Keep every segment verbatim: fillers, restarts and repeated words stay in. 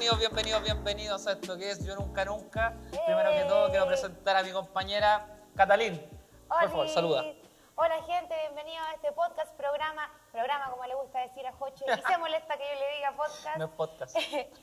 bienvenidos, bienvenidos, bienvenidos a esto que es Yo Nunca Nunca. Primero que todo quiero presentar a mi compañera Catalín. Por favor, saluda. Hola gente, bienvenidos a este podcast, programa, programa como le gusta decir a Joche, y se molesta que yo le diga podcast. No es podcast.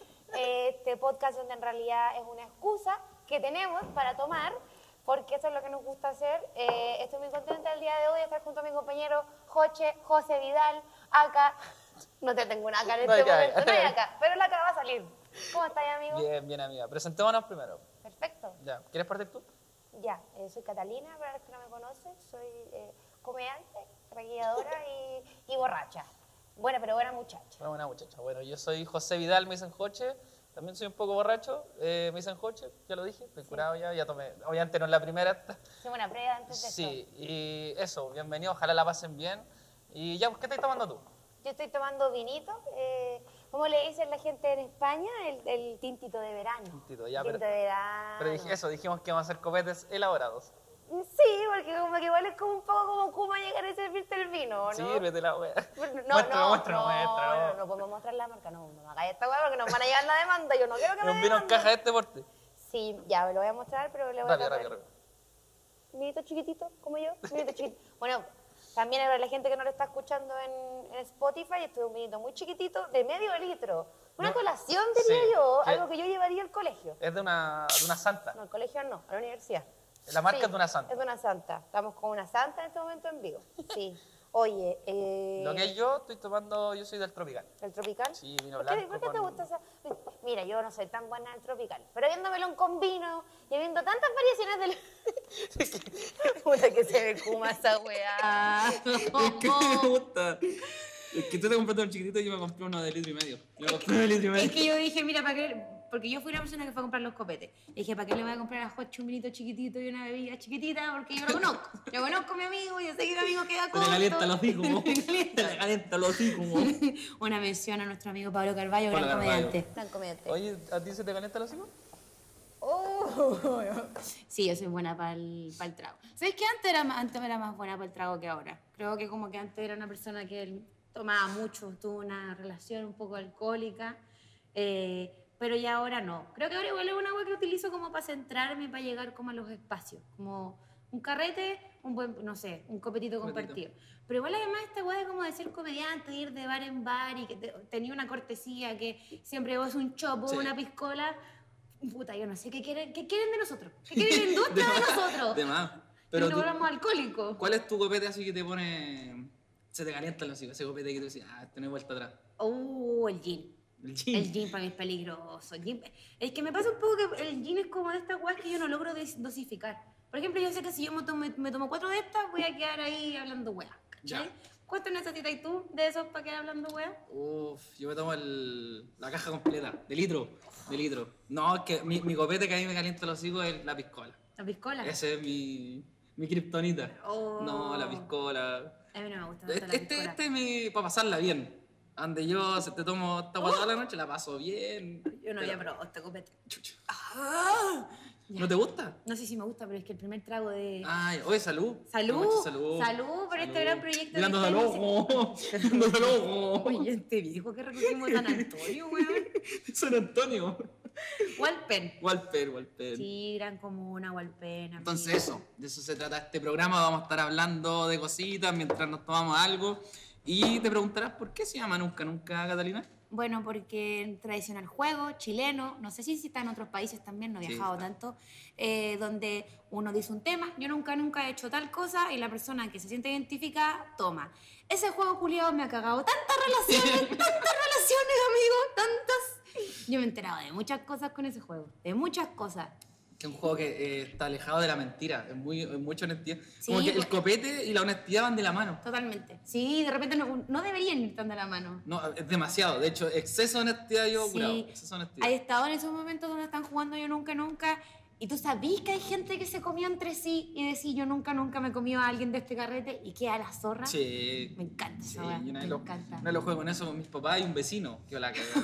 Este podcast donde en realidad es una excusa que tenemos para tomar, porque eso es lo que nos gusta hacer. Eh, estoy muy contenta el día de hoy de estar junto a mi compañero Joche, José Vidal, acá. No te tengo una acá en No este hay momento, acá. no hay acá, pero la acá va a salir. ¿Cómo estás, amigo? Bien, bien, amiga. Presentémonos primero. Perfecto. Ya, ¿quieres partir tú? Ya, eh, soy Catalina, para los que no me conocen, soy eh, comediante, reguilladora y, y borracha. Buena, pero buena muchacha. Una buena muchacha. Bueno, yo soy José Vidal, me dicen Joche. También soy un poco borracho, eh, me dicen Joche, ya lo dije, estoy curado ya, ya tomé. Obviamente no es la primera. Hicimos una prueba antes de Sí, esto. y eso, bienvenido, ojalá la pasen bien. Y ya, ¿qué estás tomando tú? Yo estoy tomando vinito, eh, ¿cómo le dicen la gente en España? El, el tintito de verano. Tintito, ya, Tinto pero- de verano. Pero dije eso, dijimos que vamos a hacer copetes elaborados. Sí, porque como que igual es como un poco como Kuma llegar a servirte el vino, ¿no? Sírvete la wea. No, Muestra, no, muestra, no, muestra. no, no podemos mostrar la marca, no, no me hagáis esta weá porque nos van a llevar la demanda, yo no quiero que me Un vino en demanden. caja de este porte. Sí, ya, me lo voy a mostrar, pero le voy Rápido, a rápido, tapar. rápido. Vinito chiquitito, como yo, vinito chiquitito. Bueno, también para la gente que no lo está escuchando en, en Spotify, esto es un vinito muy chiquitito, de medio litro. Una No, colación, diría sí, yo, que- algo que yo llevaría al colegio. Es de una, de una santa. No, al colegio no, a la universidad. La marca Sí, es de una santa. Es de una santa. Estamos con una santa en este momento en vivo. Sí. Oye, eh, Lo que yo estoy tomando, yo soy del tropical. ¿el tropical? Sí, vino ¿Por qué, blanco por qué te con- gusta esa? Mira, yo no soy tan buena en el tropical, pero viéndomelo con vino y viendo tantas variaciones del... Puta que se ve kuma esa weá. Es que me gusta. Es que tú te compraste un chiquitito y yo me compré uno de litro y medio. Me compré uno de litro y medio. Es que yo dije, mira, ¿para qué? Porque yo fui la persona que fue a comprar los copetes. Y dije, ¿para qué le voy a comprar a Joche un vinito chiquitito y una bebida chiquitita? Porque yo lo conozco. Yo conozco a mi amigo, yo sé que mi amigo queda Se corto. le calienta los hocico. Se le calienta. Se le calienta los hocico. Una mención a nuestro amigo Pablo Carballo, Pablo gran Carballo. comediante. Tan comediante. Oye, ¿a ti se te calienta el hocico? Oh. Sí, yo soy buena para el, trago. ¿Sabes que antes era, más- antes era más buena para el trago que ahora? Creo que como que antes era una persona que tomaba mucho, tuvo una relación un poco alcohólica, eh, pero ya ahora no. Creo que ahora igual es una agua que utilizo como para centrarme, para llegar como a los espacios, como un carrete, un buen, no sé, un copetito Copetito. compartido. Pero igual además esta weá de como de ser comediante, de ir de bar en bar y que te- tenía una cortesía, que siempre vos un chopo, Sí. una piscola. Puta, yo no sé qué quieren, qué quieren de nosotros. ¿Qué quieren la industria de, nosotros? De más. Pero Pero que tú, nos volvamos alcohólicos. ¿cuál es tu copete así que te pone... Se te calienta el hocico? Ese copete que tú dices, ah, este no hay vuelta atrás. Oh, el gin. El gin. El gin para mí es peligroso. El gin- es que me pasa un poco que el gin es como de estas weas que yo no logro des- dosificar. Por ejemplo, yo sé que si yo me tomo, me tomo cuatro de estas, voy a quedar ahí hablando weas. ¿Cachai? Ya. ¿Cuánto necesitas tú de esos para quedar hablando weas? Uf, yo me tomo el, la caja completa, de litro, de litro. No, es que mi, mi copete que a mí me calienta el hocico es la piscola. ¿La piscola? Ese es mi, mi kriptonita. Oh. No, la piscola. A mí no me gusta tanto Este, la este, piscola. este es mi, para pasarla bien. Ande yo, se te tomo esta guata toda la noche, la paso bien. Yo no Pero- había probado este copete. Chucha. Ah, ya. ¿No te gusta? No sé si me gusta, pero es que el primer trago de... Ay, oye, salud. Salud, Mucho salud. salud por este gran proyecto que Tirando está al ojo. Tirando al ojo. Oye, este viejo que recogimos San Antonio, weón. San Antonio. Walpen. Walper, Walper. Sí, gran comuna, Walpen. Entonces amigo. eso, de eso se trata este programa. Vamos a estar hablando de cositas mientras nos tomamos algo. Y te preguntarás, ¿por qué se llama Nunca Nunca, Catalina? Bueno, porque en tradicional juego chileno, no sé si está en otros países también, no he Sí, viajado está. tanto, eh, donde uno dice un tema, yo nunca, nunca he hecho tal cosa, y la persona que se siente identificada toma. Ese juego culiado me ha cagado tantas relaciones, tantas relaciones, amigo, tantas. Yo me he enterado de muchas cosas con ese juego, de muchas cosas. Que es un juego que eh, está alejado de la mentira, es, muy, es mucha honestidad. Sí, Como que el pues- copete y la honestidad van de la mano. Totalmente. Sí, de repente no, no deberían ir tan de la mano. No, es demasiado. De hecho, exceso de honestidad yo Sí. curado. Exceso de honestidad. Hay estado en esos momentos donde están jugando yo nunca, nunca, y tú sabís que hay gente que se comió entre sí y decís yo nunca, nunca me comí a alguien de este carrete y queda la zorra. Sí. Me encanta esa Sí, weá, yo una me vez lo, encanta. una vez lo juego con eso con mis papás y un vecino. Que la cagó.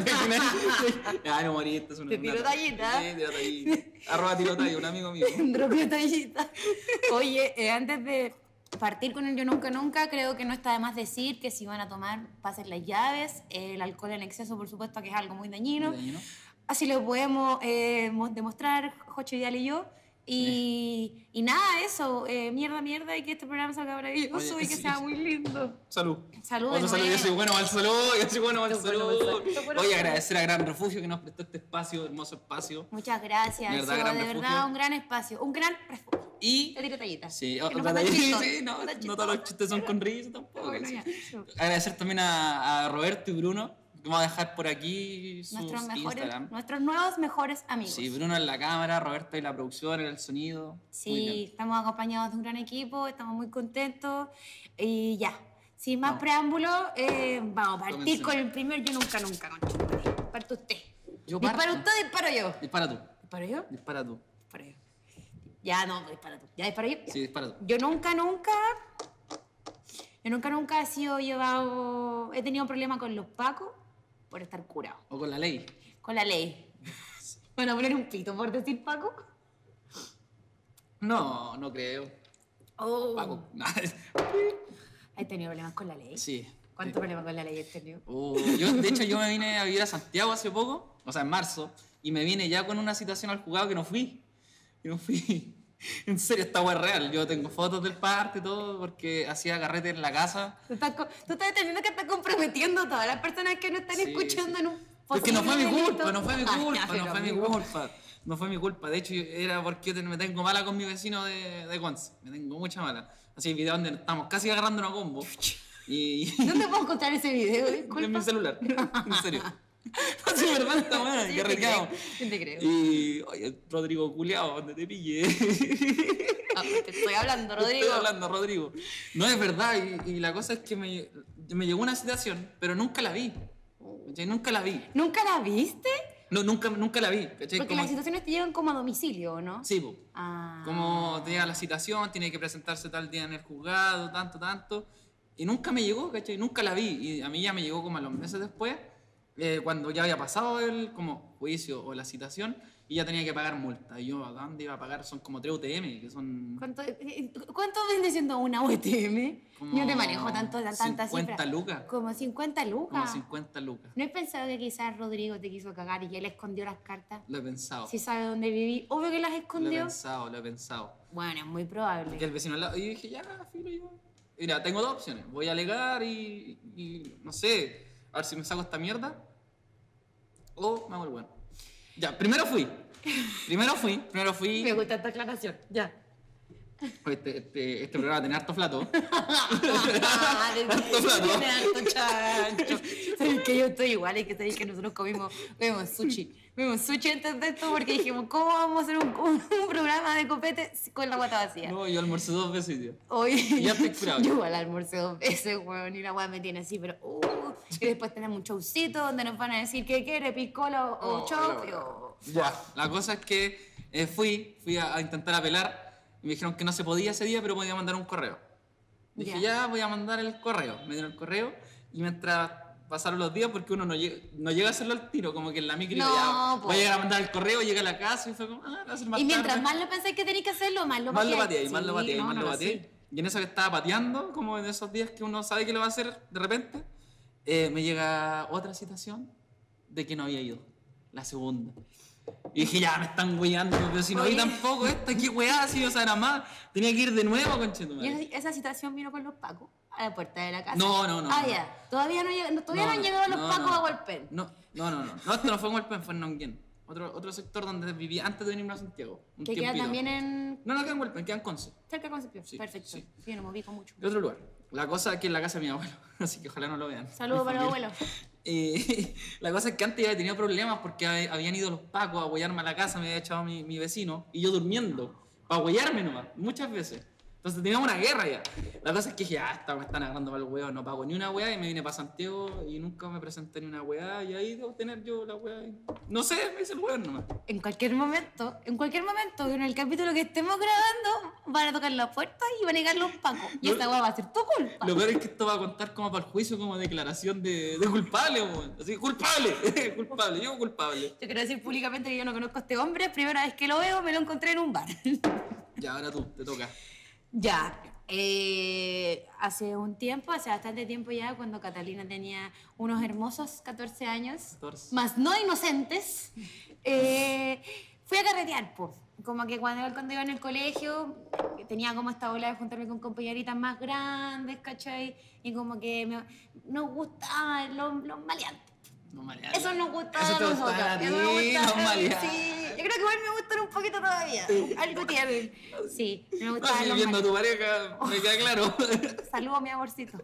Ah, no moriste. Es una, Te tiro una- tallita. Sí, tiro tallita. Arroba tirotalla, un amigo mío. Dropió tallita. Oye, eh, antes de, partir con el Yo Nunca Nunca, creo que no está de más decir que si van a tomar, pasen las llaves, el alcohol en exceso, por supuesto, que es algo muy dañino. Muy dañino. Así lo podemos eh, mo- demostrar Joche Vidal y yo. Y, y nada, eso, eh, mierda, mierda, y que este programa salga maravilloso Oye, y que sí. sea muy lindo. Salud. Salud de Otro saludo, yo nuevo. soy bueno para el salud, yo soy bueno para el Tú bueno salud. pa'l salud. Tú bueno Oye, pa'l agradecer a Gran Refugio que nos prestó este espacio, hermoso espacio. Muchas gracias, De verdad, Seba, gran de refugio. verdad, un gran espacio, un gran refugio. Y... Te tiro tallita. Sí, Que otra no falta talla- chisto, sí, no, falta no chisto. todos los chistes son con risa tampoco. Bueno, sí. ya, eso. Agradecer también a, a Roberto y Bruno, que vamos a dejar por aquí sus Nuestros, mejores, Instagram. nuestros nuevos mejores amigos. Sí, Bruno en la cámara, Roberto en la producción, en el sonido. Muy Sí, bien. estamos acompañados de un gran equipo, estamos muy contentos y ya. Sin más Vamos. preámbulos, eh, vamos a partir Comencemos. con el primer Yo Nunca Nunca, conchetumare. Parte usted. Yo Dispara parto. usted, disparo yo. Dispara tú, ¿Disparo yo? dispara tú. Disparo yo. Ya no, dispara tú. ¿Ya disparo yo? Ya. Sí, dispara tú. Yo nunca, nunca... Yo nunca, nunca he sido llevado... He tenido problemas con los pacos por estar curado. O con la ley. Con la ley. ¿Van a poner un pito por decir paco? No, no creo. Oh. Paco. ¿Has tenido problemas con la ley? Sí. ¿Cuántos problemas con la ley has tenido? Uh, yo, de hecho, yo me vine a vivir a Santiago hace poco, o sea, en marzo, y me vine ya con una citación al juzgado que no fui. Que no fui. En serio, esta hueá es real. Yo tengo fotos del parte y todo, porque hacía carrete en la casa. Tú estás, co- tú estás entendiendo que estás comprometiendo a todas las personas que no están Sí, escuchando sí. en un Porque no fue mi posible culpa, delito. no fue mi Ah, culpa, ya, no pero fue mi amigo. culpa. No fue mi culpa. De hecho, yo- era porque yo te- me tengo mala con mi vecino de, de Conce. Me tengo mucha mala. Así hay videos donde estamos casi agarrando una combo. Y... ¿Dónde puedo encontrar ese video? Disculpa. en mi celular. En serio. No, sí, verdad, está buena, Sí, que te arreglado. creo, sí te creo. Y, oye, Rodrigo culiao, donde te pille. Ah, te estoy hablando, Rodrigo. Estoy hablando, Rodrigo. No, es verdad, y, y la cosa es que me, me llegó una citación, pero nunca la vi. ¿Cachai? Nunca la vi. ¿Nunca la viste? No, nunca, nunca la vi. ¿Cachai? Porque Como- las situaciones te llegan como a domicilio, ¿no? Sí, po. Ah. Como te llega la citación, tiene que presentarse tal día en el juzgado, tanto, tanto. Y nunca me llegó, ¿cachai? Nunca la vi. Y a mí ya me llegó como a los meses después, eh, cuando ya había pasado el como juicio o la citación, y ya tenía que pagar multa. Y yo, ¿a dónde iba a pagar? Son como tres U T M, que son ¿Cuánto, eh, ¿Cuánto viene siendo una U T M? como Yo no te manejo tanto, tanta cincuenta cifra. lucas. Como cincuenta lucas. Como cincuenta lucas. ¿No he pensado que quizás Rodrigo te quiso cagar y él escondió las cartas? Lo he pensado. Si sabe dónde viví, obvio que las Lo he escondió. pensado, lo he pensado. Bueno, es muy probable. Que el vecino al lado. Y yo dije, ya, filo, yo. Mira, tengo dos opciones. Voy a alegar y, y no sé, a ver si me saco esta mierda. O me hago el bueno. Ya, primero fui. Primero fui, primero Me fui. gusta esta aclaración. Ya. Este, este, este programa tiene harto flato. Ah, de- Harto plato. tiene harto chancho. Sabes que yo estoy igual, y que sabéis que nosotros comimos, comimos sushi. Comimos sushi antes de esto porque dijimos, ¿cómo vamos a hacer un, un, un programa de copete con la guata vacía? No, yo almorcé dos veces, tío. Hoy, Ya estoy curado. yo igual almorcé dos veces, weón, y la weá me tiene así, pero uh, y después tenemos un showcito donde nos van a decir qué quiere, piscola o Oh, chop. ya, y, oh. Ya, la cosa es que eh, fui, fui a, a intentar apelar y me dijeron que no se podía ese día, pero podía mandar un correo. Dije, Ya. ya, voy a mandar el correo. Me dieron el correo y mientras pasaron los días, porque uno no llega, no llega a hacerlo al tiro, como que en la micro No, ya po. voy a llegar a mandar el correo, llega a la casa y fue como, ah, lo voy a hacer más Y mientras tarde. más lo pensáis que tenéis que hacerlo, más lo Más lo pateáis. pateé, más lo Sí, pateé, no, más no, lo no, pateé. sí. Y en eso que estaba pateando, como en esos días que uno sabe que lo va a hacer de repente, eh, me llega otra citación de que no había ido, la segunda. Y dije, ya, me están weyando, pero si no vi Oye. tampoco esta, qué weá, así, o sea, nada más. Tenía que ir de nuevo, Y conchetumadre. esa, esa situación vino con los pacos a la puerta de la casa. No, no, no, Ah, no. ya. Todavía no, llega- no- todavía no, han llegado los no, pacos no. a golpear. No, no, no, no. No, esto no fue en Hualpén, fue en Nonguén. Otro, otro sector donde vivía antes de venirme a Santiago. Un Que queda tiempito. también en. No, no queda en Hualpén, queda en Conce. Cerca de Concepción. Sí, Perfecto. sí. Sí, no me ubico mucho. De otro lugar. La cosa es que en la casa de mi abuelo, así que ojalá no lo vean. Saludos Mi para los familia. abuelos. Eh, la cosa es que antes ya había tenido problemas porque hab- habían ido los pacos a huellarme a la casa, me había echado mi, mi vecino y yo durmiendo, para huellarme nomás, muchas veces. Entonces teníamos una guerra ya. La cosa es que dije, ah, esta, me están agarrando para el huevo, no pago ni una hueá y me vine para Santiago y nunca me presenté ni una hueá y ahí debo tener yo la hueá. y- No sé, me dice el hueón nomás. En cualquier momento, en cualquier momento, en el capítulo que estemos grabando, van a tocar la puerta y van a llegar los pacos. Y Lo- esta weá va a ser tu culpa. Lo peor es que esto va a contar como para el juicio, como declaración de, de culpable, weón. Así, culpable, culpable, yo culpable. Yo quiero decir públicamente que yo no conozco a este hombre. Primera vez que lo veo, me lo encontré en un bar. Ya, ahora tú, te toca. Ya, eh, hace un tiempo, hace bastante tiempo ya, cuando Catalina tenía unos hermosos catorce años, catorce. más no inocentes, eh, fui a carretear, po. Como que cuando, cuando iba en el colegio, tenía como esta ola de juntarme con compañeritas más grandes, ¿cachai? Y como que me, nos gustaban los, los maleantes. No, maleantes. Eso nos gustaba Eso a te nosotros. gustaba a ti, Eso me gustaba- los maleantes. Sí, yo creo que igual me gustan un poquito todavía. Algo tienen. Sí, me No, gustaban si los viendo a tu maleantes. pareja, me queda claro. Saludos, mi amorcito.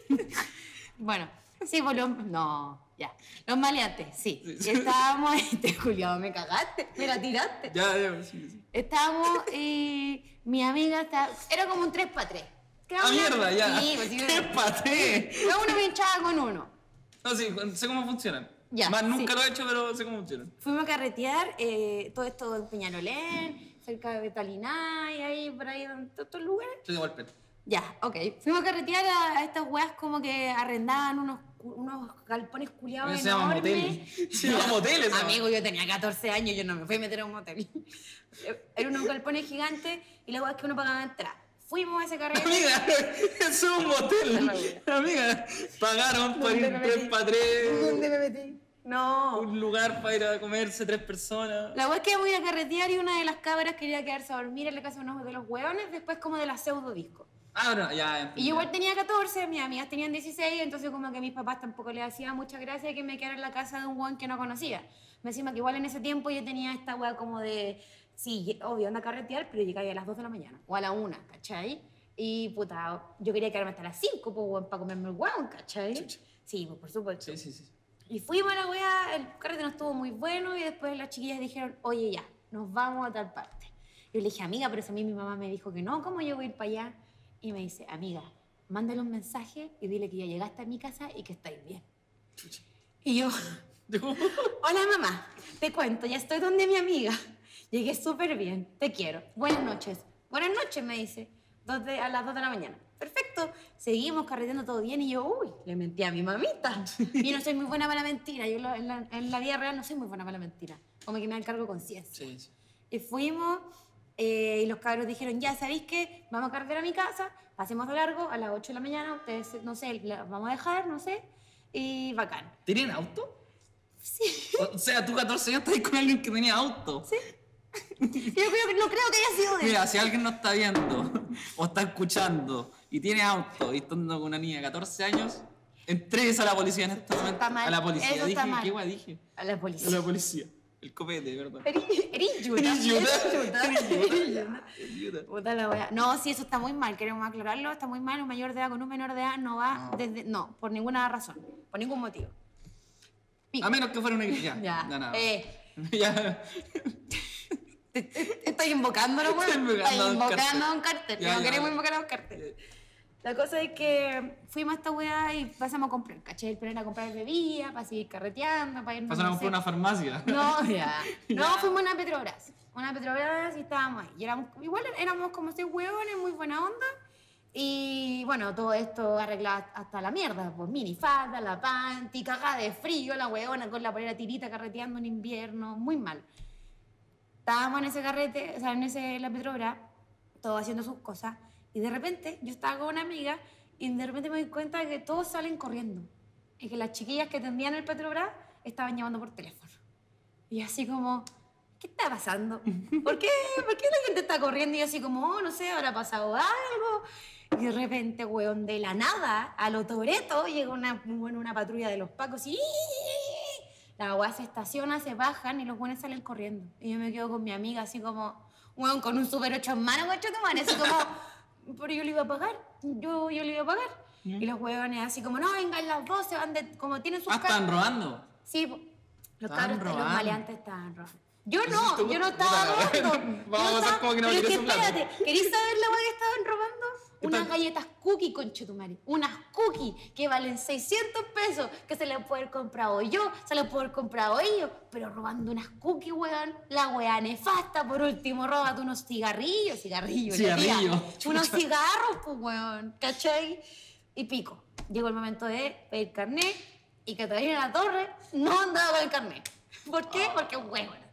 Bueno, sí, pues los... No, ya. Los maleantes, sí. Sí, Y sí. estábamos... Este Julián, me cagaste, me la tiraste. Ya, ya, sí, sí. Estábamos y mi amiga estaba... Era como un tres para tres. ¡Ah, mierda, ya! Sí, pues sí. ¡Qué paté! Cada uno pinchaba con uno. No, sí, sé cómo funcionan. Ya, Más nunca sí. lo he hecho, pero sé cómo funcionan. Fuimos a carretear, eh, todo esto en Peñalolén, cerca de Betalinay, ahí, por ahí, en todos estos lugares. Soy de Valpet. Ya, ok. Fuimos a carretear a, a estas weas como que arrendaban unos, cu- unos galpones culiados Se llama enormes. motel. Se llama motel esa. Amigo, yo tenía catorce años, yo no me fui a meter a un motel. Eran unos galpones gigantes y la wea es que uno pagaba entrar. Fuimos a ese carrete. Amiga, eso es un motel. Amiga, pagaron por ir ¿Dónde me tres metí? para tres. ¿Dónde me metí? No. Un lugar para ir a comerse tres personas. La wea es que íbamos a ir a carretear y una de las cabras quería quedarse a dormir en la casa de unos de los hueones, después como de la pseudo disco. Ah, no, ya, entendí. Y yo igual tenía catorce, mis amigas tenían dieciséis, entonces como que a mis papás tampoco les hacía mucha gracia que me quedara en la casa de un hueón que no conocía. Me encima que igual en ese tiempo yo tenía esta wea como de, sí, obvio, anda a carretear, pero llegaba a las dos de la mañana, o a la una, ¿cachai? Y puta, yo quería quedarme hasta las cinco, pues, weón, para comerme el hueón, ¿cachai? Chucha. Sí, pues por supuesto. Sí, sí, sí. Y fuimos a la wea, el carrete no estuvo muy bueno y después las chiquillas dijeron, oye ya, nos vamos a tal parte. Yo le dije, amiga, pero si a mí mi mamá me dijo que no, ¿cómo yo voy a ir para allá? Y me dice, amiga, mándale un mensaje y dile que ya llegaste a mi casa y que estáis bien. Chucha. Y yo, hola mamá, te cuento, ya estoy donde mi amiga. Llegué súper bien, te quiero. Buenas noches. Buenas noches, me dice, dos de- a las dos de la mañana. Perfecto, seguimos carreteando todo bien y yo, uy, le mentí a mi mamita. Y no soy muy buena para la mentira, yo lo- en, la, en la vida real no soy muy buena para la mentira. Como que me da cargo de conciencia. Sí, sí. Y fuimos eh, y los cabros dijeron, ya, ¿sabéis qué? Vamos a cargar a mi casa, pasemos de largo a las ocho de la mañana, ustedes, no sé, la vamos a dejar, no sé, y bacán. ¿Tenían auto? Sí. O sea, tú catorce años estás con alguien que tenía auto. Sí. Yo creo que, no creo que haya sido de Mira, si alguien nos está viendo o está escuchando y tiene auto y está andando con una niña de catorce años, entregues a la policía en este momento. está mal, A la policía. eso Dije, está mal. ¿qué guay dije? a la A policía. la policía. El copete, ¿verdad? Eres eres yuta. Eres yuta. Eres yuta. Eres yuta. Ayuda. Puta la wea. No, sí, eso está muy mal, queremos aclararlo, está muy mal. Un mayor de edad con un menor de edad no va No. desde. No, por ninguna razón, por ningún motivo. Pico. A menos que fuera una ya. Ya. No, no. Eh, Ya. te- te- estoy invocándolo, weón. Estoy invocando Estoy a un invocando cartel. a un cartel. Ya, no ya, queremos ya. invocar a un cartel. La cosa es que fuimos a esta weá y pasamos a comprar, ¿cachai? El plan era comprar bebida, para seguir carreteando, para irnos Pasaron a no sé, comprar una farmacia. No, ya. No, fuimos a una Petrobras. Una Petrobras y estábamos ahí. Y éramos, igual éramos como seis hueones, muy buena onda. Y bueno, todo esto arreglado hasta la mierda. Pues minifalda, la panty, cagada de frío, la hueona con la polera tirita carreteando en invierno. Muy mal. Estábamos en ese carrete, o sea, en ese, la Petrobras, todos haciendo sus cosas. Y de repente yo estaba con una amiga y de repente me doy cuenta de que todos salen corriendo. Y que las chiquillas que atendían el Petrobras estaban llamando por teléfono. Y así como, ¿qué está pasando? ¿Por qué? ¿Por qué la gente está corriendo? Y yo así como, oh, no sé, habrá pasado algo. Y de repente, weón, de la nada, a lo Toretto, llega una, bueno, una patrulla de los pacos y... La weá se estaciona, se bajan y los buenos salen corriendo. Y yo me quedo con mi amiga así como, weón, con un Super ocho en mano, guacho, tu madre, así como, pero yo le iba a pagar, yo, yo le iba a pagar. Y los huevones así como, no, vengan las dos, se van de, como tienen sus Ah, están robando. Sí, po. los Estaban cabros, los robando. maleantes estaban robando. Yo Pues no, si tú- yo no estaba puta, robando. vamos Yo a hacer como que no pero es quieres un plato. espérate, ¿queréis saber la weá que estaban robando? Unas Están- galletas cookie, conchetumare. Unas cookies que valen seiscientos pesos, que se les puede haber comprado yo, se les puede haber comprado ellos, pero robando unas cookies, weón. La weá nefasta, por último, róbate unos cigarrillos, cigarrillos, la tía. Cigarrillo, Unos chucha. cigarros, pues, weón, ¿cachai? Y pico. Llegó el momento de pedir carnet y que todavía en la torre no andaba con el carnet. ¿Por qué? Porque, weón,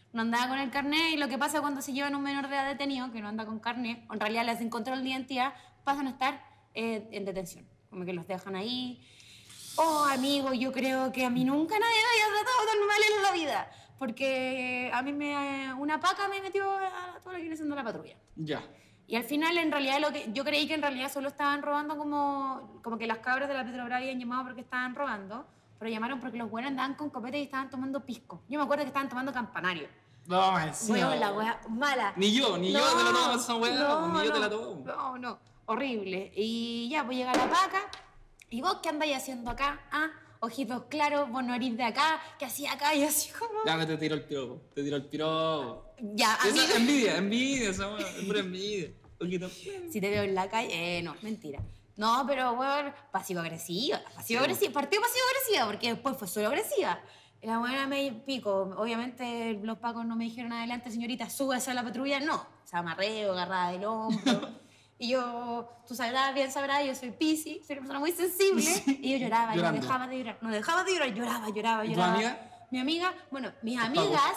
no andaba con el carnet, y lo que pasa cuando se llevan un menor de edad detenido, que no anda con carnet, o en realidad les hacen control de identidad, pasan a estar eh, en detención, como que los dejan ahí. Oh, amigo, yo creo que a mí nunca nadie me había tratado tan mal en la vida, porque a mí me, una paca me metió a todo lo que viene siendo la patrulla. Ya. Y al final, en realidad, lo que, yo creí que en realidad solo estaban robando como, como que las cabras de la Petrobras habían llamado porque estaban robando, pero llamaron porque los buenos andaban con copete y estaban tomando pisco. Yo me acuerdo que estaban tomando campanario. No, encima. Weón, la wea mala. Ni yo, ni yo te la tomo esa weá, no, ni yo no, te la tomo. No, no, horrible. Y ya, pues llega la paca. ¿Y vos qué andáis haciendo acá? Ah, ojitos claros, vos no eres de acá, ¿qué hacía acá? Y así como... Ya, que te tiro el piropo, te tiro el piropo. Ya, a mí... Esa envidia, envidia, esa weá, es pura envidia. Ojito. Si te veo en la calle, eh, no, mentira. No, pero, weón, pasivo-agresiva, pasivo-agresiva, partió pasivo-agresiva, porque después fue solo agresiva. La buena me pico, obviamente los pacos no me dijeron adelante, señorita, súbase a la patrulla, no. O sea, amarreo, agarrada del hombro. Y yo, tú sabrás, bien sabrás, yo soy Piscis, soy una persona muy sensible. Sí. Y yo lloraba, yo no dejaba de llorar, no dejaba de llorar, lloraba, lloraba, ¿Y lloraba. tu amiga? Mi amiga, bueno, mis amigas...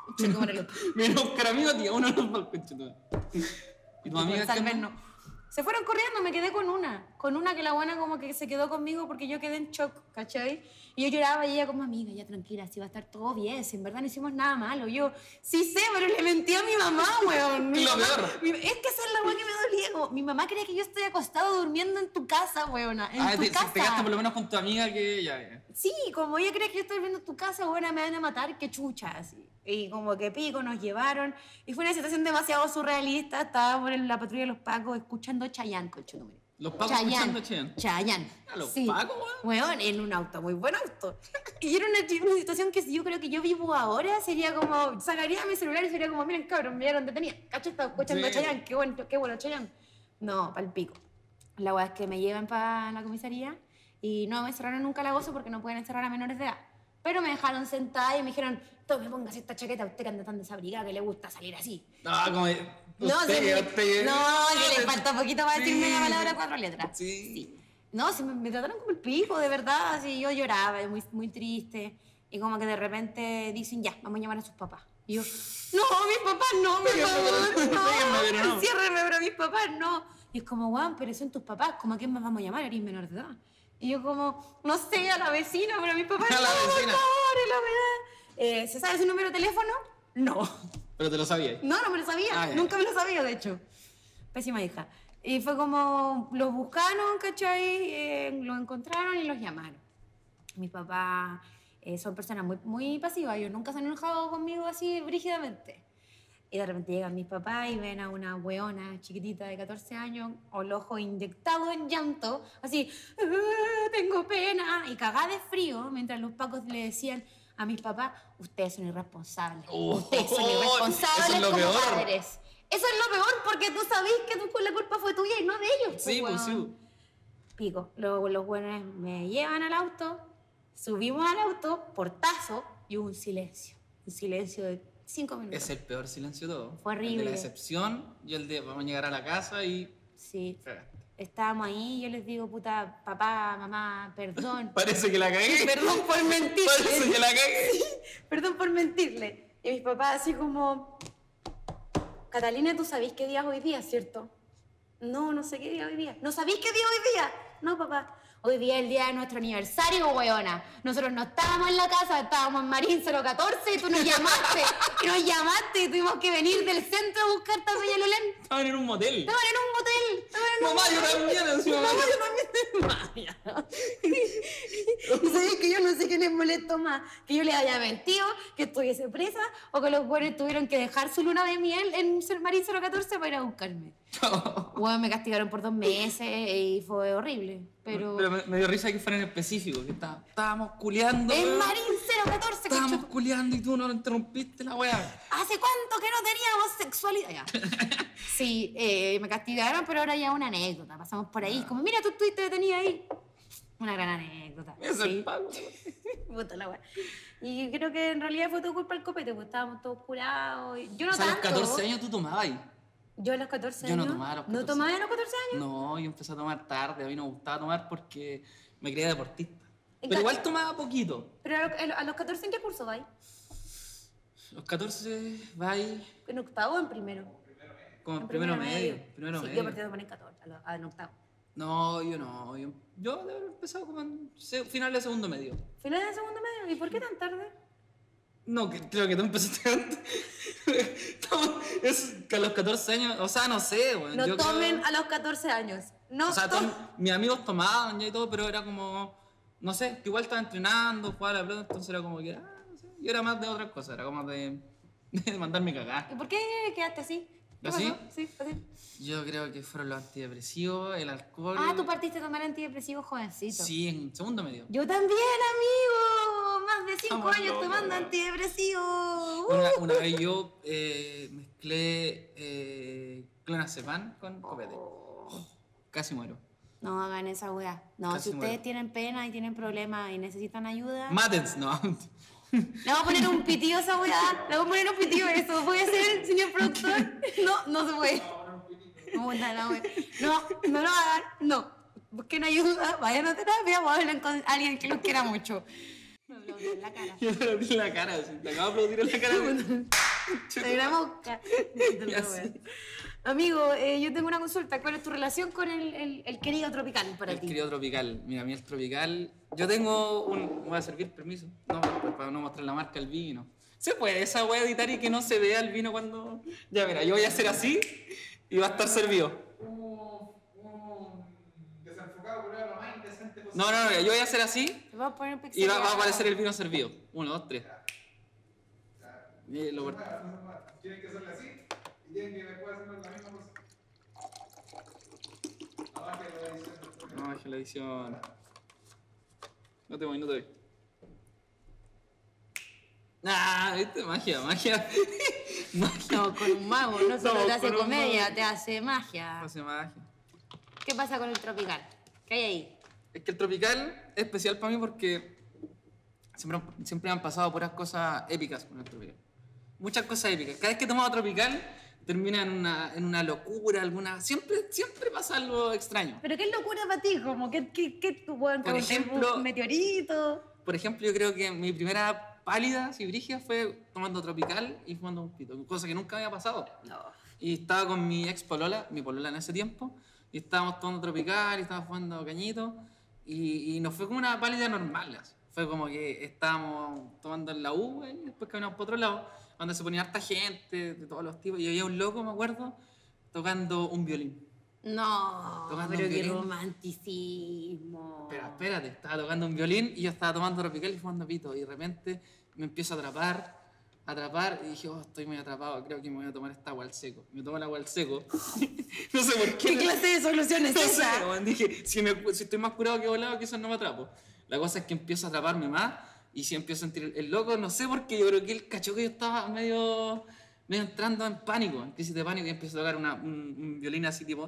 Mira, Oscar, amigo, tío, uno no va al coche. ¿Y tu amiga qué? No. Se fueron corriendo, me quedé con una. Con una que la buena como que se quedó conmigo porque yo quedé en shock, ¿cachai? Y yo lloraba y ella como, amiga, ya tranquila, si va a estar todo bien, si en verdad no hicimos nada malo. Yo, sí sé, pero le mentí a mi mamá, weón. Mi Lo mamá, peor. mi, es que esa es la weón que me dolía. Como, mi mamá cree que yo estoy acostado durmiendo en tu casa, weona. En Ah, tu te, casa. te quedaste por lo menos con tu amiga que ya, ya. Sí, como ella cree que yo estoy durmiendo en tu casa, weona, me van a matar, qué chucha, así. Y como que pico, nos llevaron. Y fue una situación demasiado surrealista. Estábamos en la patrulla de los pacos escuchando Chayanne, con número. Los pacos escuchando Chayanne. Chayanne. ¿A los sí. pacos, weón? Weón, en un auto, muy buen auto. Y era una, una situación que si yo creo que yo vivo ahora, sería como, sacaría mi celular y sería como, miren cabrón, me dieron detenida. Cacho, estaba escuchando Sí. Chayanne, qué bueno, qué bueno Chayanne. No, pa'l pico. La weá es que me llevan para la comisaría y no me encerraron en un calabozo porque no pueden encerrar a menores de edad. Pero me dejaron sentada y me dijeron, tome, póngase esta chaqueta, usted que anda tan desabrigada que le gusta salir así. No, como... No, usted, sí, usted, no, que le usted- falta poquito para Sí. decirme la palabra cuatro letras. Sí. No, si me, me trataron como el pico, de verdad, así yo lloraba, muy, muy triste. Y como que de repente dicen, ya, vamos a llamar a sus papás. Y yo, no, mis papás no, por favor, Déjenme, pero no, no. enciérreme, pero mis papás no. Y es como, guau, pero son tus papás, ¿cómo a quién más vamos a llamar? Eres menor de edad. Y yo como, no sé, a la vecina, pero mis papás A no, la por vecina. favor, y la verdad. Eh, ¿Se sabe su número de teléfono? No. Pero te lo sabías. No, no me lo sabía. Ah, ya. Nunca me lo sabía, de hecho. Pésima hija. Y fue como, los buscaron, ¿cachai? Eh, los encontraron y los llamaron. Mis papás eh, son personas muy, muy pasivas. Ellos nunca se han enojado conmigo así brígidamente. Y de repente llegan mis papás y ven a una weona chiquitita de catorce años, o el ojo inyectado en llanto, así, "Ah, tengo pena", y cagada de frío, mientras los pacos le decían a mis papás, ustedes son irresponsables, Oh, ustedes son eso irresponsables es lo como peor. padres. Eso es lo peor porque tú sabés que tú, la culpa fue tuya y no de ellos. Sí, pues sí. weón. Pico, luego los buenos me llevan al auto, subimos al auto, portazo, y hubo un silencio, un silencio de cinco minutos. Es el peor silencio de todo. Fue El de horrible. la decepción y el de vamos a llegar a la casa y... Sí, Cagaste. estábamos ahí y yo les digo, puta, papá, mamá, perdón. Parece que la cagué. Perdón por Parece mentirle. que la cagué. Perdón por mentirle. Y mis papás así como, Catalina, ¿tú sabés qué día es hoy día, cierto? No, no sé qué día es hoy día. ¿No sabéis qué día es hoy día? No, papá. Hoy día es el día de nuestro aniversario, weona. Nosotros no estábamos en la casa, estábamos en Marín cero catorce y tú nos llamaste. Y nos llamaste y tuvimos que venir del centro a buscarte a Peñalolén. Estaban en un motel. Estaban en un motel. Estaban en un Mamá, yo motel. también. Así, mamá. Mamá, yo también. Y sabes que yo no sé qué les molesto más, que yo le haya mentido, que estuviese presa, o que los buenos tuvieron que dejar su luna de miel en Marín cero catorce para ir a buscarme. Bueno, me castigaron por dos meses y fue horrible, pero... Pero me, me dio risa que fuera en específico, que está- estábamos culeando. En weón. Marín cero catorce, Estábamos cacho. culeando y tú no interrumpiste la weá. ¿Hace cuánto que no teníamos sexualidad? Ya. Sí, eh, me castigaron, pero ahora ya una anécdota. Pasamos por ahí, como, mira, tú estuviste detenida ahí. Una gran anécdota. Es sí. el pago. Puta la wea. Y creo que en realidad fue todo culpa del copete, pues estábamos todos curados. y- Yo no O sea, a los tanto. catorce años tú tomabas ahí. Yo a los catorce Yo no años. tomaba a los ¿No catorce. tomabas a los catorce años? No, yo empecé a tomar tarde. A mí no me gustaba tomar porque me creía deportista. En Pero ca- igual tomaba poquito. Pero a, lo- a los catorce, ¿en qué curso vais? Los catorce va ahí ¿En octavo o en primero? como en En primero medio. Primero sí, medio. yo partí de poner catorce, a lo- a- en octavo. No, yo no. Yo, yo debo haber empezado como en se- final de segundo medio. ¿Final de segundo medio? ¿Y por qué tan tarde? No, que, creo que tú empezaste antes. Estamos- es que a los catorce años, o sea, no sé, weón. No yo tomen creo- a los catorce años. No O sea, tomen. tom- mis amigos tomaban ya y todo, pero era como, no sé, que igual estaba entrenando, jugaba a la pelota, entonces era como que, ah, no sé. Yo era más de otras cosas, era como de, de mandarme cagar. ¿Y por qué quedaste así? ¿Qué ¿Así? pasó? Sí, así. Yo creo que fueron los antidepresivos, el alcohol. Ah, tú partiste a tomar antidepresivos jovencito. Sí, en segundo medio. Yo también, amigo. Más de cinco Estamos años locos, tomando weón. antidepresivos. Una, una vez yo eh, mezclé eh, clonazepam con copete. Casi muero. No hagan esa weá. No, Casi si ustedes muero. tienen pena y tienen problemas y necesitan ayuda. Mátense, no. Le vamos a poner un pitido a esa weá. Le vamos a poner un pitido a eso. ¿Puede ser, señor productor? No, no se puede. No, no, no, no, no lo hagan. No. Busquen ayuda, vayan a terapia o hablen con alguien que los quiera mucho. Me aplaudió en la cara. Yo te aplaudí en la cara, así, te acabo de aplaudir en la cara. Soy una mosca. Ya sé. Amigo, eh, yo tengo una consulta. ¿Cuál es tu relación con el, el, el querido tropical para El ti? querido tropical, mira, a mí el tropical. Yo tengo un. ¿Me voy a servir? Permiso. No, para, para no mostrar la marca del vino. ¿Se puede esa wea editar y que no se vea el vino cuando.? Ya, mira, yo voy a hacer así y va a estar servido. Desenfocado, pero lo más indecente posible. No, no, no, yo voy a hacer así Te voy a poner un y va, va a pixelado. aparecer el vino servido. Uno, dos, tres. Y lo- Tienen que hacerle así y tienen que después hacerlo la misma cosa. Abajo de la edición. No, baje la edición. No te voy, no te voy. Ah, viste, magia, magia. magia. No, con un mago, no solo No, te hace con un comedia, mago. te hace magia. Hace magia. ¿Qué pasa con el tropical? ¿Qué hay ahí? Es que el tropical es especial para mí porque siempre, siempre me han pasado puras cosas épicas con el tropical. Muchas cosas épicas. Cada vez que he tomado tropical termina en una, en una locura, alguna. Siempre, siempre pasa algo extraño. ¿Pero qué locura para ti? Como, ¿qué, qué, qué tú, weón, Por como ejemplo- un meteorito? Por ejemplo, yo creo que mi primera pálida, así brígida, fue tomando tropical y fumando un pito, cosa que nunca había pasado. No. Y estaba con mi ex polola, mi polola en ese tiempo, y estábamos tomando tropical y estábamos jugando cañito, y, y nos fue como una pálida normal. Así. Fue como que estábamos tomando en la U, y después caminamos por otro lado, donde se ponía harta gente, de todos los tipos, y había un loco, me acuerdo, tocando un violín. No, Tocando pero un qué violín. romanticismo. Pero espérate, estaba tocando un violín y yo estaba tomando tropical y fumando pito, y de repente me empiezo a atrapar, a atrapar, y dije, oh, estoy muy atrapado, creo que me voy a tomar esta agua al seco. Me tomo el agua al seco. no sé por qué. ¿Qué clase de solución es No sé, esa? weón, dije, si, me, si estoy más curado que volado, quizás no me atrapo. La cosa es que empiezo a atraparme más y si empiezo a sentir el, el loco, no sé por qué, yo creo que él cachó que yo estaba medio, medio entrando en pánico, en crisis de pánico, y empiezo a tocar una, un, un violín así tipo...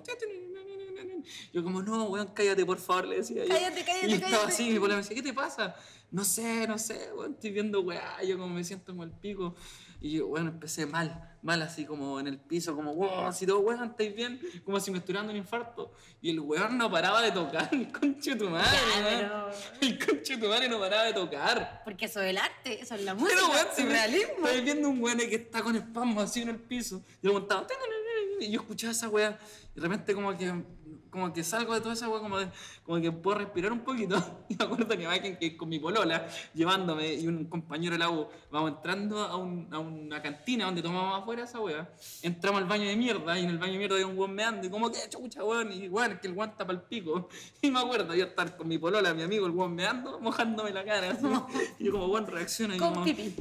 Yo como, no, weón, cállate, por favor, le decía yo. Cállate, cállate, Y yo estaba cállate. así, mi polola me decía, ¿qué te pasa? No sé, no sé, weón, estoy viendo weá, yo como me siento como el pico. Y yo, bueno, empecé mal, mal así como en el piso, como, wow, así todo, weón, ¿estáis bien? Como si me estuviera dando un infarto. Y el weón no paraba de tocar, el conche de tu madre, Ya, weón. pero- El conche de tu madre no paraba de tocar. Porque eso es el arte, eso es la música, Pero weón, si el me- realismo. estáis viendo un weón que está con espasmo así en el piso. Y lo montaba, y yo escuchaba esa weá, y de repente como que, como que salgo de toda esa weá, como, de- como que puedo respirar un poquito. Y me acuerdo que imagen que con mi polola, llevándome, y un compañero de la U, vamos entrando a, un- a una cantina donde tomamos afuera esa weá. Entramos al baño de mierda, y en el baño de mierda había un weón meando, y como que chucha weón, y weón, es que el weón está pa'l pico. Y me acuerdo yo estar con mi polola, mi amigo, el weón meando, mojándome la cara, así. Y yo como weón reacciona, y yo Con como... pipí.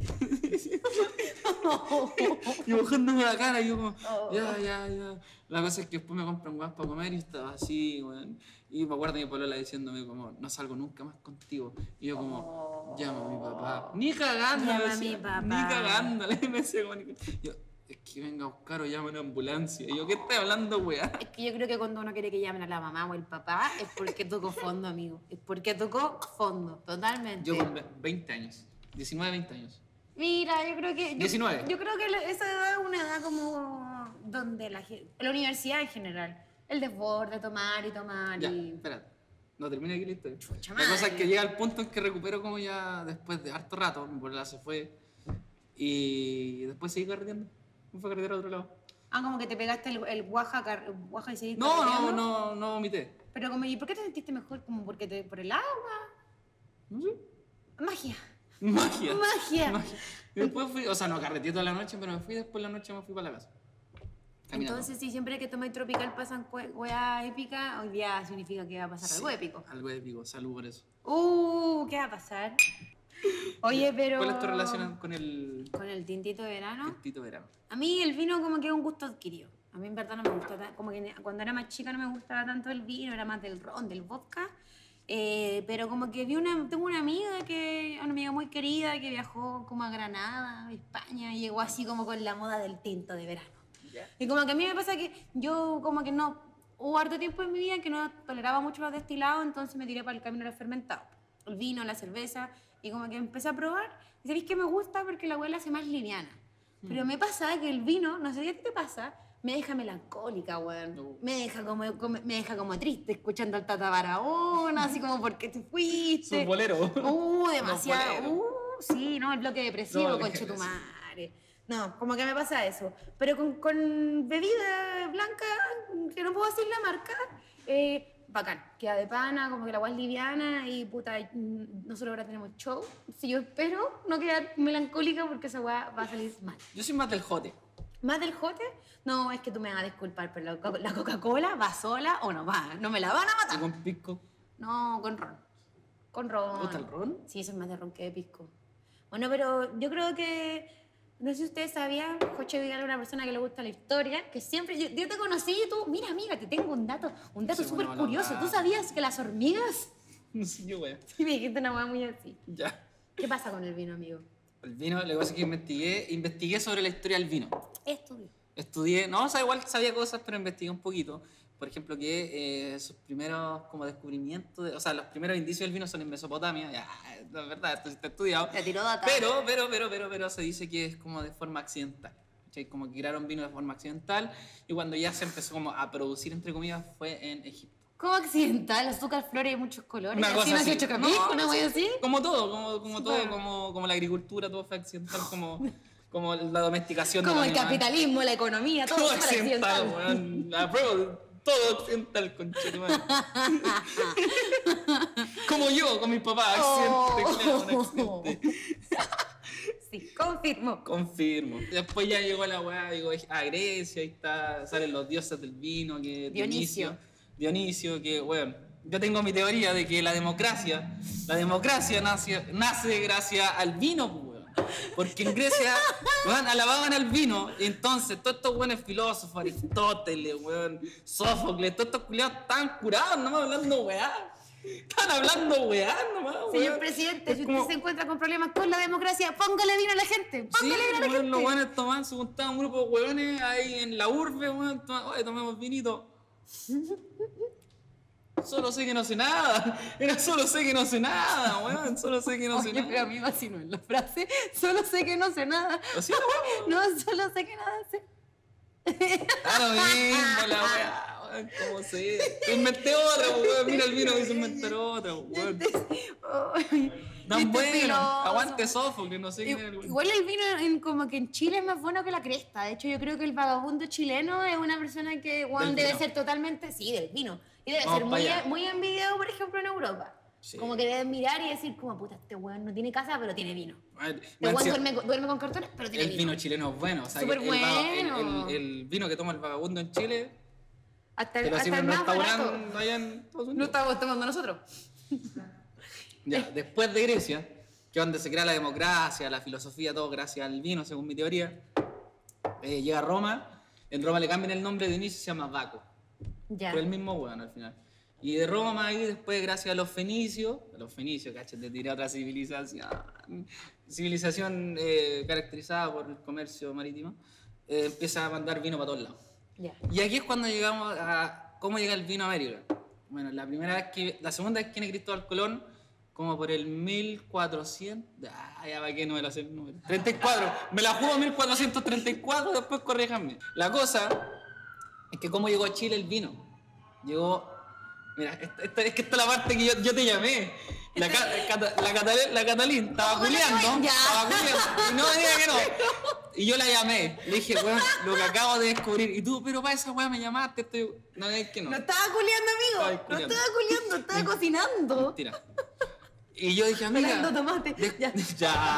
Y mojándome la cara, y yo como, Oh. ya, ya, ya. La cosa es que después me compran weas para comer y estaba así, weón. Y me acuerdo de mi polola diciéndome como, no salgo nunca más contigo. Y yo como, llama a mi papá. Ni cagando, Llama me a mi decía, papá. Ni cagando, le decía como, ni- yo, es que venga a buscar o llama a una ambulancia. Y yo, ¿qué estás hablando, weá? Es que yo creo que cuando uno quiere que llamen a la mamá o el papá es porque tocó fondo, amigo. Es porque tocó fondo, totalmente. Yo con ve- veinte años, diecinueve, veinte años. Mira, yo creo que... Yo, diecinueve. Yo creo que la- esa edad es una edad como donde la gente... La universidad en general. El desborde, tomar y tomar Ya, y... espérate. No termina aquí la historia. Chucha La cosa es madre. que llega el punto en que recupero como ya después de harto rato, mi polola se fue. Y después seguí carreteando. Me fui a carretear a otro lado. Ah, como que te pegaste el, el guaja, car- guaja y seguiste No, no, carreteando. no, no vomité. Pero como, ¿y por qué te sentiste mejor? ¿Como porque te, por el agua? No sé. Magia. Magia. Magia. Magia. Y después fui, o sea, no carreteé toda la noche, pero me fui después de la noche me fui para la casa. Caminando. Entonces, si siempre que tomáis tropical pasan cue- weas épicas, hoy día significa que va a pasar Sí, algo épico. Algo épico, salud por eso. Uh, ¿qué va a pasar? Oye, pero... ¿Cuál es tu relación con el con el tintito de verano? tintito verano? A mí el vino como que es un gusto adquirido. A mí en verdad no me gusta, ta- como que cuando era más chica no me gustaba tanto el vino, era más del ron, del vodka. Eh, pero como que vi una, tengo una amiga que, una amiga muy querida que viajó como a Granada, a España, y llegó así como con la moda del tinto de verano. Y como que a mí me pasa que yo como que no, hubo harto tiempo en mi vida que no toleraba mucho los destilados, entonces me tiré para el camino de los fermentados. El vino, la cerveza, y como que empecé a probar. Y sabéis que me gusta porque la abuela hace más liviana. Pero me pasa que el vino, no sé si a ti te pasa, me deja melancólica, weón. No. Me deja como, como- me deja como triste escuchando al Tata Barahona, así como porque te fuiste. Su bolero. Uh, demasiado. boleros. Uh, sí, no, el bloque depresivo, No, conche sí. tu madre. No, como que me pasa eso. Pero con, con bebida blanca, que no puedo decir la marca, eh, bacán. Queda de pana, como que la agua es liviana y puta, mm, nosotros ahora tenemos show. Si yo espero no quedar melancólica porque esa agua va a salir mal. Yo soy más del jote. ¿Más del jote? No, es que tú me vas a disculpar, pero la, co- la Coca-Cola va sola o no va. No me la van a ¿Y matar. con pisco? No, con ron. Con ron. ¿Te gusta el ron? Sí, soy más de ron que de pisco. Bueno, pero yo creo que... No sé si ustedes sabían, Joche Vidal es una persona que le gusta la historia, que siempre... Yo, yo te conocí y tú... Mira, amiga, te tengo un dato, un dato Sí, súper bueno, curioso. la- ¿Tú sabías que las hormigas... No sé yo, wea. Y me dijiste una hueá muy así. Ya. ¿Qué pasa con el vino, amigo? El vino, lo que pasa es que investigué, investigué sobre la historia del vino. Estudio. Estudié, no, o sea, igual sabía cosas, pero investigué un poquito. Por ejemplo, que eh, sus primeros como descubrimientos, de- o sea, los primeros indicios del vino son en Mesopotamia. Ya, la verdad, esto sí está estudiado. Te tiró data. Pero, pero, pero, pero, pero se dice que es como de forma accidental. ¿Cachai? Como que crearon vino de forma accidental y cuando ya se empezó como a producir, entre comillas, fue en Egipto. ¿Cómo accidental? Azúcar, flores y muchos colores. Una ¿Así cosa nació así. Chocapisco, No, una no hueá sé. así? Como todo, como, como Sí, todo, bueno. como, como la agricultura, todo fue accidental, como, como la domesticación Como de el los animales. capitalismo, la economía, todo, Todo súper accidental, accidental. weón. Apruebo, todo accidental, conchetumadre. Como yo, con mis papás, accidente, claro, un accidente. Sí, confirmo. Confirmo. Después ya llegó la weá, llegó a Grecia, ahí está, salen los dioses del vino, que Dionisio. Dionisio, que, bueno, yo tengo mi teoría de que la democracia, la democracia nace, nace gracias al vino, pues, weón. Porque en Grecia, weón, alababan al vino, y entonces todos estos buenos filósofos, Aristóteles, weón, Sófocles, todos estos culiados estaban curados, nomás hablando weá. Están hablando weá nomás, weón. Señor presidente, Es si como- usted se encuentra con problemas con la democracia, póngale vino a la gente. Sí, Póngale vino a la weón, gente. los weones tomaban, se juntaban un grupo de weones ahí en la urbe, weón, tomaban, oye, tomemos vinito. Solo sé que no sé nada. Era solo sé que no sé nada, weón. Solo sé que no sé Oye, pero a nada. mí así no es la frase. Solo sé que no sé nada. Así la weón. No, solo sé que nada sé. Ah, lo mismo, la weá, weón. ¿Cómo sé? Inventé otra, weón. Mira el vino que se inventar otra, weón. Ay, Tan este bueno. filoso. Aguante Sófocles, no sé quién es el weón. Igual el vino en, como que en Chile es más bueno que la cresta. De hecho, yo creo que el vagabundo chileno es una persona que weón, Del debe vino. ser totalmente... Sí, del vino. Y debe Vamos ser pa' muy, allá. muy envidiado, por ejemplo, en Europa. Sí. Como que deben mirar y decir, como, puta, este weón no tiene casa, pero tiene vino. Weón, Este weón weón, duerme, con- duerme con cartones, pero tiene el vino. vino chileno es bueno. O sea, Súper que el, vaga- el- bueno. el- el vino que toma el vagabundo en Chile, Hasta, te el- lo hasta sirve el en un más barato. restaurante allá en Estados No Unidos. estamos tomando nosotros. Ya, después de Grecia, que es donde se crea la democracia, la filosofía, todo gracias al vino, según mi teoría, eh, llega a Roma. En Roma le cambian el nombre de Dionisio y se llama Baco. Ya. Por el mismo weón al final. Y de Roma más ahí, después, gracias a los fenicios, a los fenicios, cachas, te tiré otra civilización. Civilización eh, caracterizada por el comercio marítimo, eh, empieza a mandar vino para todos lados. Ya. Y aquí es cuando llegamos a cómo llega el vino a América. Bueno, la primera vez que, la segunda vez que viene Cristóbal Colón, como por el mil cuatrocientos, ah, ya va que no me lo sé el número, treinta y cuatro, me la juego mil cuatrocientos treinta y cuatro, después corríjanme. La cosa es que cómo llegó a Chile el vino. Llegó Mira, esta, esta- es que esta es la parte que yo, yo te llamé. La, Ca- Cata- la, Catalina, la Catalina estaba culeando. Ya. Estaba culeando. Y no me diga que no. Y yo la llamé. Le dije, weón, lo que acabo de descubrir. Y tú, pero para esa weá me llamaste. Estoy... No, es que no. No estaba culiando, Estaba amigo. No culiando. estaba culiando, estaba cocinando. Mentira. Y yo dije, amiga. Pelando tomate. de- Ya. Ya.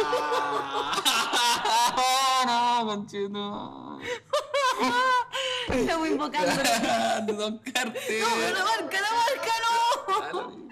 No, conchito. Estamos invocando. Don Carte. No, la marca, la marca, no.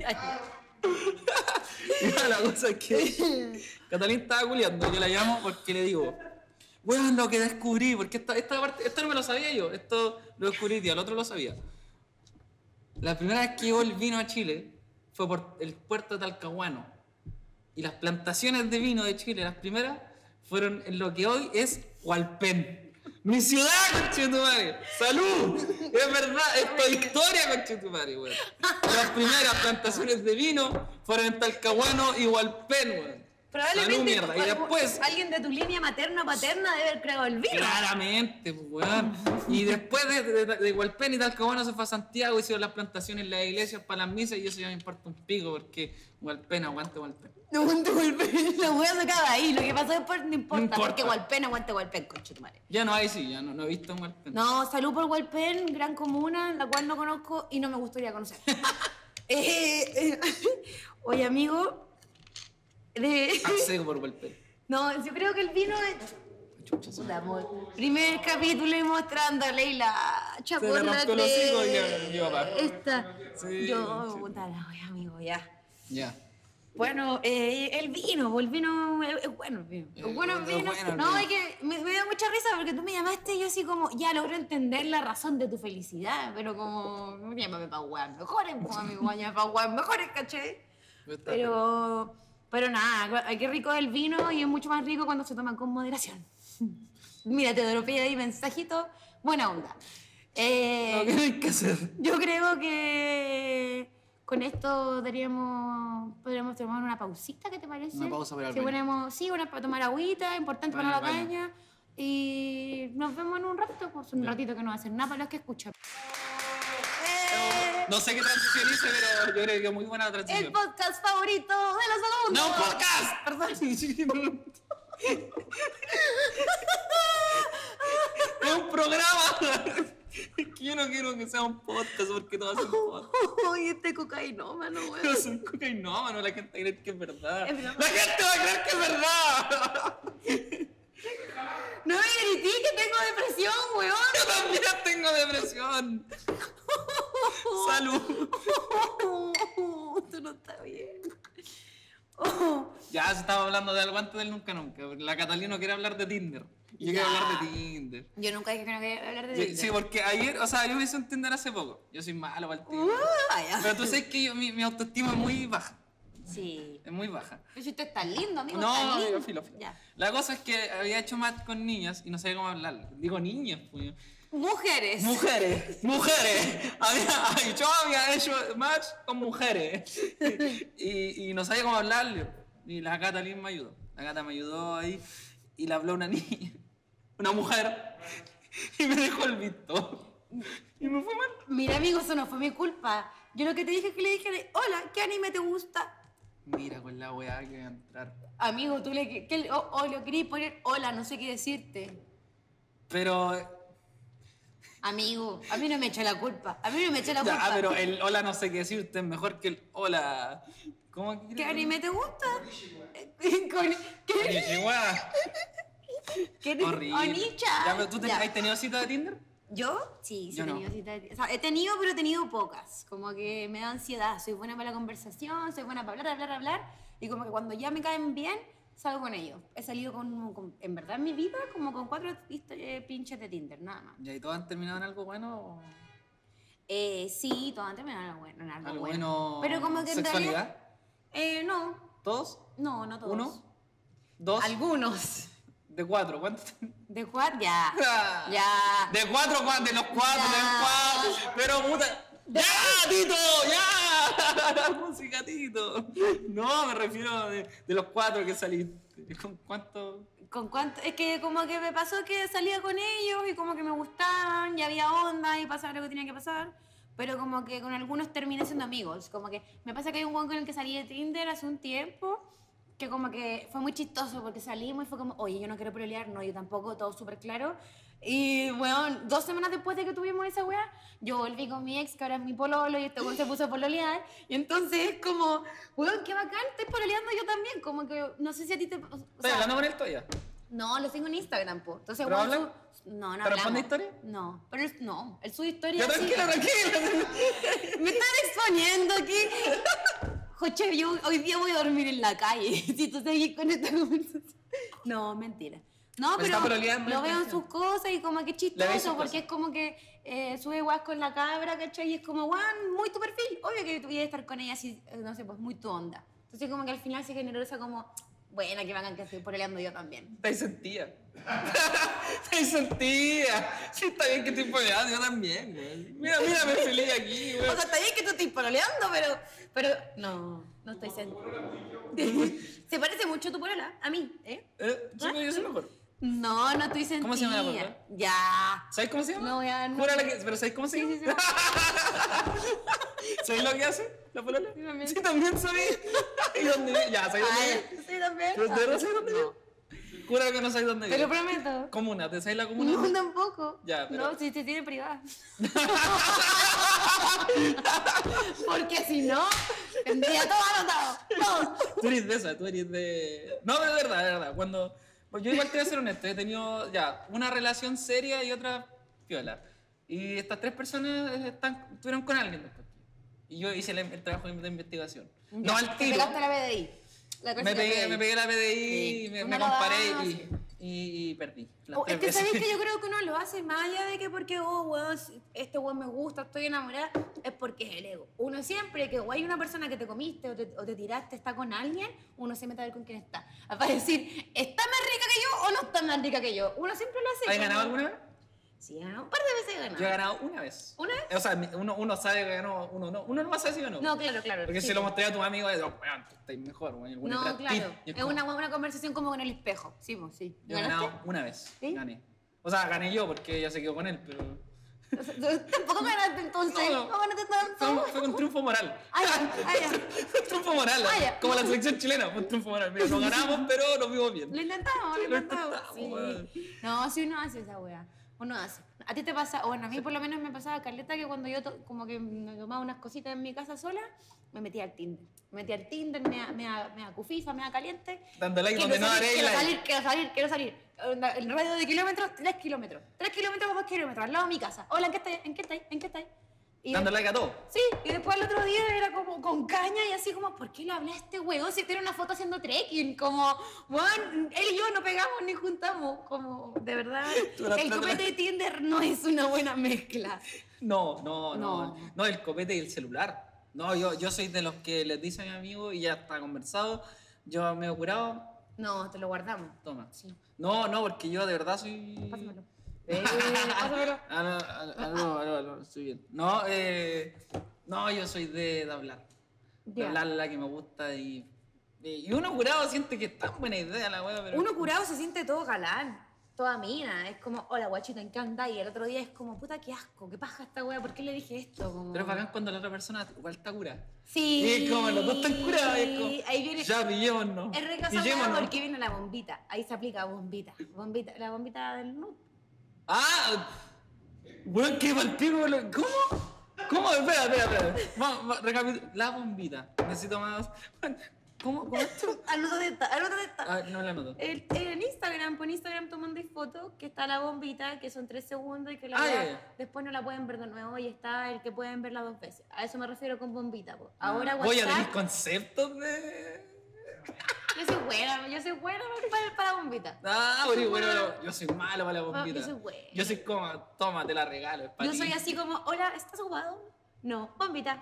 Mira, la cosa es que Catalina estaba culiando. Yo la llamo porque le digo, weón, lo que descubrí, porque esta, esta parte, esto no me lo sabía yo, esto lo descubrí y el otro lo sabía. La primera vez que llegó el vino a Chile fue por el puerto de Talcahuano. Y las plantaciones de vino de Chile, las primeras, fueron en lo que hoy es Hualpén. ¡Mi ciudad, conchetumare! ¡Salud! Es verdad, esto es historia, conchetumare, weón. Las primeras plantaciones de vino fueron en Talcahuano y Hualpén, weón. Probablemente Salud, mierda. Y después, alguien de tu línea materna o paterna debe haber creado el vino. claramente, pues, weón. Y después de, de, de, de Hualpén y Talcahuano se fue a Santiago, hicieron las plantaciones en las iglesias para las misas y eso ya me importa un pico porque Hualpén, aguante Hualpén. No aguante Hualpén, la wea se acaba ahí. Lo que pasó después no importa, No importa. porque Hualpén aguante Hualpén, conchetumare. Ya no hay, sí, ya no, no he visto en Hualpén. No, salud por Hualpén, gran comuna, la cual no conozco y no me gustaría conocer. eh, eh, oye, amigo. De... Accedo por Hualpén. No, yo creo que el vino es... Chucha, sí. Puta, amor. Primer capítulo y mostrándole y la Se chapó le la rompió el hocico y le- mi papá. Esta. Sí, yo, sí. puta la wea, amigo, ya. Ya. Bueno, eh, el vino, pues el vino es, es bueno el vino. Es Eh, bueno el es vino. bueno el No, vino. es que me, me dio mucha risa porque tú me llamaste y yo así como, ya logro entender la razón de tu felicidad, pero como, llámame pa' weas mejores, pues amigo, llámame pa' weas mejores, ¿cachai? Pero, pero nada, qué rico es el vino y es mucho más rico cuando se toma con moderación. Mira, te dropeé ahí mensajito, buena onda. Eh, No, ¿qué hay que hacer? yo creo que con esto deberíamos, podríamos tomar una pausita, ¿qué te parece? Una pausa para ir al Si baño. ponemos, sí, una para tomar agüita, importante Para para ir la al baño. caña. Y nos vemos en un ratito, pues un ratito que no va a hacer nada para los que escuchan. Eh, No sé qué transición hice, pero yo creo que muy buena el transición. podcast favorito de los segundos. ¡No, un podcast! Perdón. ¡Es un programa! Es que yo no quiero que sea un podcast porque todos hacen podcast. Uy, este cocainómano, weón. Pero soy cocainómano, la gente cree que es verdad. Es broma. ¡La gente va a creer que es verdad! No me grité que tengo depresión, weón. Yo también tengo depresión. Salud. Esto no está bien. Oh. Ya se estaba hablando de algo antes del nunca nunca. La Catalina quiere hablar de Tinder. Y yo quiero Ya. hablar de Tinder. Yo nunca dije que no quería hablar de Sí, Tinder. sí, porque ayer, o sea, yo me hice un Tinder hace poco. Yo soy malo para el Tinder. Uh, vaya. Pero tú sabes que yo- mi, mi autoestima es muy baja. Sí. Es muy baja. Pero si usted está lindo, amigo. No, está lindo. amigo, filo, filo. Ya. La cosa es que había hecho match con niñas y no sabía cómo hablarle. Digo niñas, pues. Mujeres. Mujeres, mujeres. Había, yo había hecho match con mujeres. Y, y no sabía cómo hablarle. Y la Catalina me ayudó. La Cata me ayudó ahí y le habló una niña, una mujer. Y me dejó el visto. Y me fue mal. Mira, amigo, eso no fue mi culpa. Yo lo que te dije es que le dije, hola, ¿qué anime te gusta? Mira con la weá que voy a entrar. Amigo, tú le que, o, o le querías poner hola, no sé qué decirte. Pero. Amigo, a mí no me echa la culpa. A mí no me echa la Ya, culpa. pero el hola no sé qué decirte es mejor que el hola. ¿Cómo que ¿Qué anime te gusta? Con- ¿Qué? Konnichiwa. ¿Qué? Horrible. Onicha. Ya, pero ¿tú te- Ya. has tenido cita de Tinder? ¿Yo? Sí, sí Yo he no. tenido citas de- o sea, he tenido, pero he tenido pocas. Como que me da ansiedad. Soy buena para la conversación, soy buena para hablar, hablar, hablar. Y como que cuando ya me caen bien, salgo con ellos. He salido con, con- en verdad en mi vida, como con cuatro histo- eh, pinches de Tinder, nada más. ¿Ya y todos han terminado en algo bueno? O... Eh, sí, todas han terminado en algo bueno. En algo ¿Algo bueno. bueno? Pero como que en ¿Sexualidad? realidad- Eh, no, ¿Todos? no, no todos. ¿Uno? ¿Dos? Algunos. ¿De cuatro? ¿Cuántos? ¿De cuál? Ya. Ya. ¿De cuatro? ¿Cuántos? ¿De los cuatro? Ya. ¿De los cuatro? Pero puta. ¡Ya, Tito! ¡Ya! Música, Tito. No, me refiero de, de los cuatro que saliste. ¿Con cuánto? ¿Con cuánto? Es que como que me pasó que salía con ellos y como que me gustaban y había onda y pasaba lo que tenía que pasar. pero como que con algunos terminé siendo amigos. Como que me pasa que hay un weón con el que salí de Tinder hace un tiempo, que como que fue muy chistoso porque salimos y fue como, oye, yo no quiero pelear, no, yo tampoco, todo súper claro. Y, bueno, dos semanas después de que tuvimos esa weá, yo volví con mi ex, que ahora es mi pololo, y este weón se puso a pololear. Y entonces es como, weón, qué bacán, estoy pololeando yo también. Como que, no sé si a ti te... O ¿Estás sea, hablando con él todavía? no, lo tengo en Instagram, po. Entonces, ¿Pero weón, hablan? su- No, no ¿Te responde hablamos. historia? No, pero él, no, él sube historia Ya, así- tranquila, tranquila. Me están exponiendo aquí. Joche, yo hoy día voy a dormir en la calle. Si tú seguís con esta conversación. No, mentira. No, Me pero está pololeando, lo veo en ¿no? sus cosas y como que Le veis chistoso, sus porque cosas. es como que eh, sube guas con la cabra, ¿cachai? Y es como, guau, muy tu perfil. Obvio que voy a estar con ella así, eh, no sé, pues muy tu onda. Entonces como que al final se generó esa como, buena, que bacán que estoy pololeando yo también. Estáis sentida. Estáis sentida. Sí, está bien que estoy pololeando, yo también, güey. Mira, mira, me feliz aquí, güey. O sea, está bien que tú estés pololeando, pero, pero no, no estoy sentida. Se parece mucho tu polola a mí, ¿eh? ¿Eh? Sí, yo soy mejor. No, no estoy sentida. ¿Cómo se llama la polola? Ya. ¿Sabes cómo se llama? No voy a- no. Júrala que... ¿Pero sabes cómo se Sí, llama? sí, sí. ¿Sabes lo que hace la polola? Sí, también. Sí, también sabes. ¿Y dónde vive? Ya, ¿sabes dónde vive? Ay, sí, también. ¿Pero de verdad sabes dónde vive? Júrala que no sabes dónde Te vive. lo prometo. Comuna, ¿te sabes la comuna? No, tampoco. Ya, pero- No, si te tiene privada. Porque si no, tendría todo anotado. Todo. Tú eres de esa, tú eres de... No, pero de verdad, de verdad. Cuando... Pues yo igual te voy a ser honesto, he tenido ya una relación seria y otra piola. Y estas tres personas están, estuvieron con alguien después. Y yo hice el, el trabajo de investigación. No al Te tiro. pegaste la B D I. La Me clásica pegué, B D I. me pegué la P D I, Sí. y me, Uno me lo da, comparé sí. y, y, y perdí. las Oh, es tres que veces. sabéis que yo creo que uno lo hace más allá de que porque, oh, weón, este weón me gusta, estoy enamorada, es porque es el ego. Uno siempre que o hay una persona que te comiste o te, o te tiraste, está con alguien, uno se mete a ver con quién está. Para decir, ¿está más rica que yo o no está más rica que yo? Uno siempre lo hace. ¿Has como- ganado alguna vez? Sí, he ganado. Un par de veces he ganado. Yo he ganado una vez. ¿Una vez? O sea, mi- uno, uno sabe que ganó, uno no. Uno no va a saber si ganó. No, claro, claro. Porque sí. si lo mostré a tu amigo, es, oh, weón, tú estás mejor, weón. el weón No, Brad Pitt. claro. Y Es como, una, una conversación como con el espejo. Sí, pues, sí. Yo he ¿Ganaste? ganado una vez. ¿Sí? Gané. O sea, gané yo porque ella se quedó con él, pero. O sea, tú tampoco ganaste entonces. No, No, no. ganaste tanto. Fue un, fue un triunfo moral. Ah, ya, ah, ya. Fue un triunfo moral. Ah, ya. Como la selección chilena, fue un triunfo moral. Mira, no ganamos, pero nos vimos bien. Lo intentamos, lo Lo intentamos. intentamos, Sí. weón. No, si uno hace esa wea. Uno hace. A ti te pasa, o bueno, a mí por lo menos me pasaba, Carleta, que cuando yo to- como que me tomaba unas cositas en mi casa sola, me metía al Tinder. Me metía al Tinder, me da- me da- me da cufifa, me da caliente. Dando like Quiero donde no salir, haré quiero like. salir, quiero salir, quiero salir. Onda, el radio de kilómetros, tres kilómetros. Tres kilómetros, dos kilómetros, al lado de mi casa. Hola, ¿en qué estáis? ¿En qué estáis? ¿En qué estáis? Y Dando like a todo. Sí, y después el otro día era como con caña y así como, ¿por qué le hablé a este huevón si tiene una foto haciendo trekking? Como, weón, él y yo no pegamos ni juntamos. Como, de verdad, Tú eras el tan- copete de Tinder no es una buena mezcla. No, no, no, No. no. el copete y el celular. No, yo, yo soy de los que les dice a mi amigo y ya está conversado. Yo me he curado. No, te lo guardamos. Toma. Sí. No, no, porque yo de verdad soy. Pásamelo. Eh, pásamelo. Aló, aló, aló, aló, aló, estoy bien. No, eh, no, yo soy de, de hablar. De Ya. hablar la que me gusta y, y y uno curado siente que es tan buena idea la wea, pero. Uno curado se siente todo galán, toda mina. Es como, hola guachito, ¿en qué andáis? Y el otro día es como, puta, qué asco, qué paja esta wea, ¿por qué le dije esto? Como... Pero es bacán cuando la otra persona igual está curada. Sí. Y es como los dos están curados. Y es como, Ahí viene. ya pillémonos. Es recasa pillémonos. porque viene la bombita. Ahí se aplica bombita. Bombita, la bombita del nude. Ah, weón, qué palpico. lo- ¿Cómo? ¿Cómo? Espera, espera, espera. Vamos, va, recapitu- La bombita. Necesito más. ¿Cómo? ¿Cómo esto? Anótate esta, anótate esta. Ah, no la noto. El- en Instagram, por Instagram tomando fotos, que está la bombita, que son tres segundos y que la Ah, wea ya, ya. después no la pueden ver de nuevo y está el que pueden verla dos veces. A eso me refiero con bombita. Po. Ahora Voy a tener WhatsApp, conceptos de. yo soy buena, yo soy buena para, para bombita. Ah, Yo soy bueno, buena. bueno, yo soy malo para la bombita. yo soy buena. Yo soy como, toma, te la regalo. Es para Yo ti. soy así como, hola, ¿estás ocupado? No, bombita.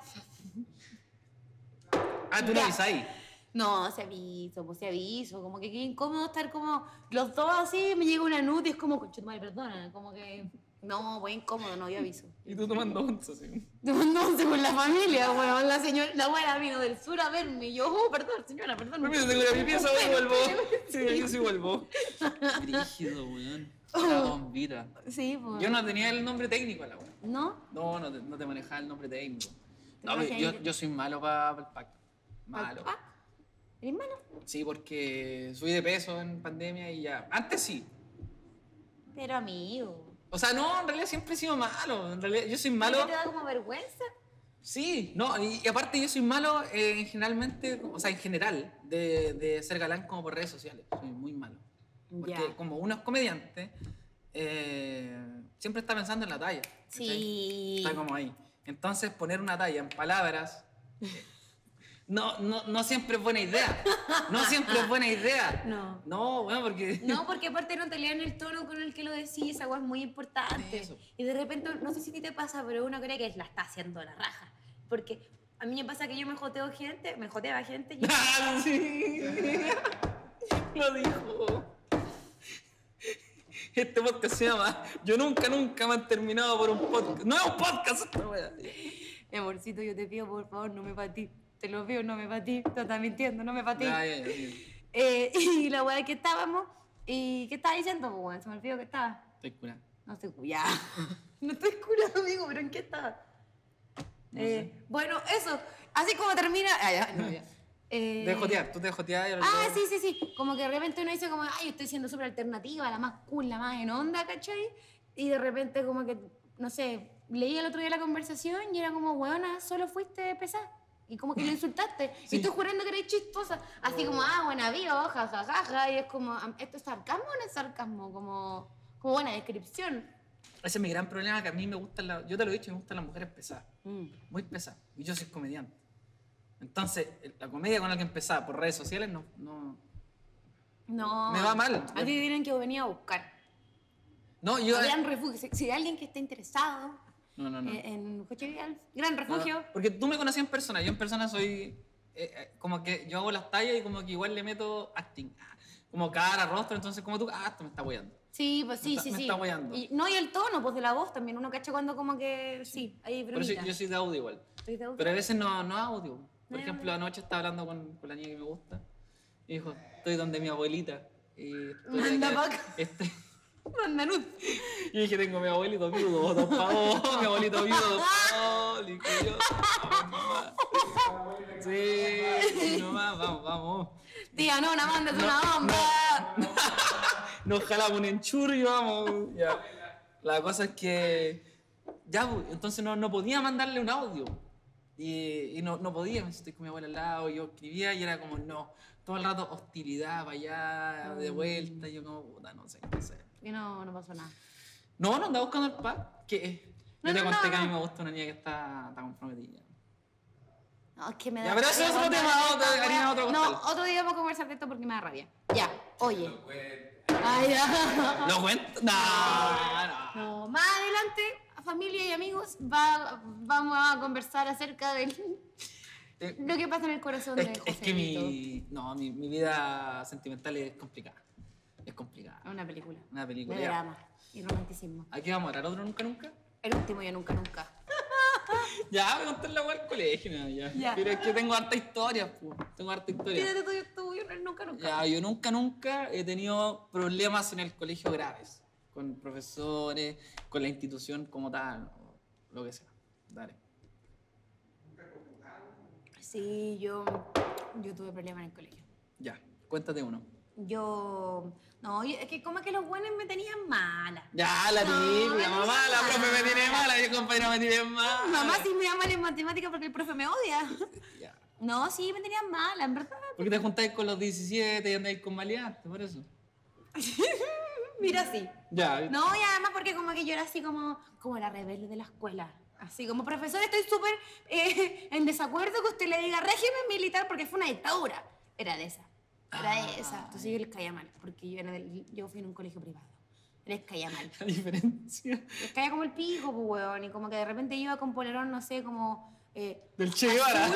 Ah, tú lo Ya. ves ahí. No, se aviso, pues se aviso, como que qué incómodo estar como los dos así, me llega una nude y es como, concha tu madre, perdona, como que, no, pues incómodo, no, yo aviso. Y tú tomando once, así. Entonces con la familia, weón, la señora, la abuela vino del sur a verme y yo, oh, perdón, señora, perdón. Mira, tengo la mi pieza, voy y vuelvo. Sí, yo sí vuelvo. Brígido, weón. La bombita. Sí, pues. Yo no tenía el nombre técnico a la wea. ¿No? No, no te, no te manejaba el nombre técnico. ¿Te No, manejas yo, el- yo soy malo para el pack. Malo. ¿Ah? ¿Eres malo? Sí, porque subí de peso en pandemia y ya. Antes sí. Pero amigo. O sea, no, en realidad siempre he sido malo. En realidad, yo soy malo. ¿No te da como vergüenza? Sí, no, y, y aparte yo soy malo eh, generalmente, o sea, en general, de, de ser galán como por redes sociales. Soy muy malo. Porque Ya. como uno es comediante, eh, siempre está pensando en la talla. ¿cachai? Sí. Está como ahí. Entonces, poner una talla en palabras eh, no, no, no siempre es buena idea. No siempre es buena idea. No. No, bueno, porque... No, porque aparte no te lean el tono con el que lo decís, esa agua es muy importante. Eso. Y de repente, no sé si a ti te pasa, pero uno cree que la está haciendo la raja. Porque a mí me pasa que yo me joteo gente, me joteaba gente. Y... ¡Ah, sí! Lo dijo. Este podcast se llama Yo nunca, nunca me han terminado por un podcast. ¡No es un podcast esta wea! Mi amorcito, yo te pido, por favor, no me patí. Te lo pido, no me patí. Te estás mintiendo, no me patí. Ya, ya, ya. Eh, y la weá que estábamos, ¿y qué estaba diciendo? Pues, weón, se me olvidó que estaba. Estoy curado. No estoy curada. No estoy curada, amigo, pero ¿en qué estaba? No Eh, bueno, eso. Así como termina. Ah, ya, no, ya. Eh, De jotear, tú te joteas y el Ah, otro- sí, sí, sí. Como que de repente uno dice como, ay, yo estoy siendo súper alternativa, la más cool, la más en onda, ¿cachai? Y de repente como que, no sé, leí el otro día la conversación y era como, weona, solo fuiste pesada. Y como que lo insultaste. Sí. Y tú jurando que eres chistosa. Así como, ah, buena vida, ja, ja, ja, ja. Y es como, ¿esto es sarcasmo o no es sarcasmo? Como, como buena descripción. Ese es mi gran problema, que a mí me gustan las... Yo te lo he dicho, me gustan las mujeres pesadas. Mm. Muy pesadas. Y yo soy comediante. Entonces, la comedia con la que empezaba por redes sociales no... no... No. Me va mal. A ti tienen que venir a buscar. No, yo... Gran refugio. Si, si hay alguien que esté interesado No, no, no. eh, en Joche Vidal, gran No, refugio. porque tú me conocí en persona. Yo en persona soy... eh, eh, como que yo hago las tallas y como que igual le meto acting. Ah, como cara, rostro. Entonces, como tú... Ah, esto me está apoyando. Sí, pues sí, Me está- sí, me sí. está hueando. Y, no, y el tono, pues de la voz también. Uno cacha cuando como que, sí, hay Pero sí, bromita. yo soy de audio igual. ¿Soy de audio? Pero a veces no, no audio. Por No, ejemplo, no. anoche estaba hablando con, con la niña que me gusta. Y dijo, estoy donde mi abuelita. Y estoy Manda aquí- pa' acá. estoy- Manda nud. Y dije, tengo mi abuelito viudo, dos pavos, mi abuelito viudo, dos pavos. Le dije yo, "Vamos, mamá". Sí, sí, nomás, vamos, vamos. Tía, no, una banda es No, una bomba. Nos jalamos un enchurro y vamos. Ya. La cosa es que, ya, pues, entonces no, no podía mandarle un audio. Y, y no, no podía, estoy con mi abuela al lado, yo escribía y era como, no, todo el rato hostilidad para allá, de vuelta, y yo como, puta, no sé qué hacer. Y no, no pasó nada. No, no andaba buscando el pack. ¿Qué? No, Yo te no, conté no, que a mí no. me gusta una niña que está, está comprometida. No, es que me da Ya, pero eso es otro rabia tema, contar otro- esta harina wea. otro No, costal. otro día vamos a conversar de esto porque me da rabia. Ya, oye. Ay, ya. ¿Lo cuento? No, no. No, más adelante, familia y amigos, va, vamos a conversar acerca de Eh, lo que pasa en el corazón Es, de que- José es que mi, no, mi, mi vida sentimental es complicada. Es complicada. Una película. Una película. De ya. drama y romanticismo. Aquí vamos a hablar otro nunca nunca. El último yo nunca, nunca. Ya, me conté la wea al colegio, no, ya. Ya. Pero es que tengo harta historia, pu. Tengo harta historia. Tírate tuyo, tuyo, no, el nunca, nunca. Ya, yo nunca, nunca he tenido problemas en el colegio graves. Con profesores, con la institución como tal, o lo que sea. Dale. Sí, yo, yo tuve problemas en el colegio. Ya, cuéntate uno. Yo, no, yo- es que como que los buenos me tenían mala. Ya, la No, típica, no, mamá, la no. profe me tiene mala, mi compañero me tiene mala. Mamá sí me da mal en matemáticas porque el profe me odia. Ya. No, sí, me tenían mala, en verdad. ¿Por qué te juntáis con los diecisiete y andáis con maleantes? Por eso. Mira, sí. Ya. No, y además porque como que yo era así como, como la rebelde de la escuela. Así como, profesor, estoy súper eh, en desacuerdo que usted le diga régimen militar porque fue una dictadura. Era de esa. Era de Ah. esa. Entonces yo les caía mal, porque yo, era del- yo fui en un colegio privado. Les caía mal. La diferencia Les caía como el pico, pues, weón. Y como que de repente iba con polerón, no sé, como... Eh, del Che Guevara.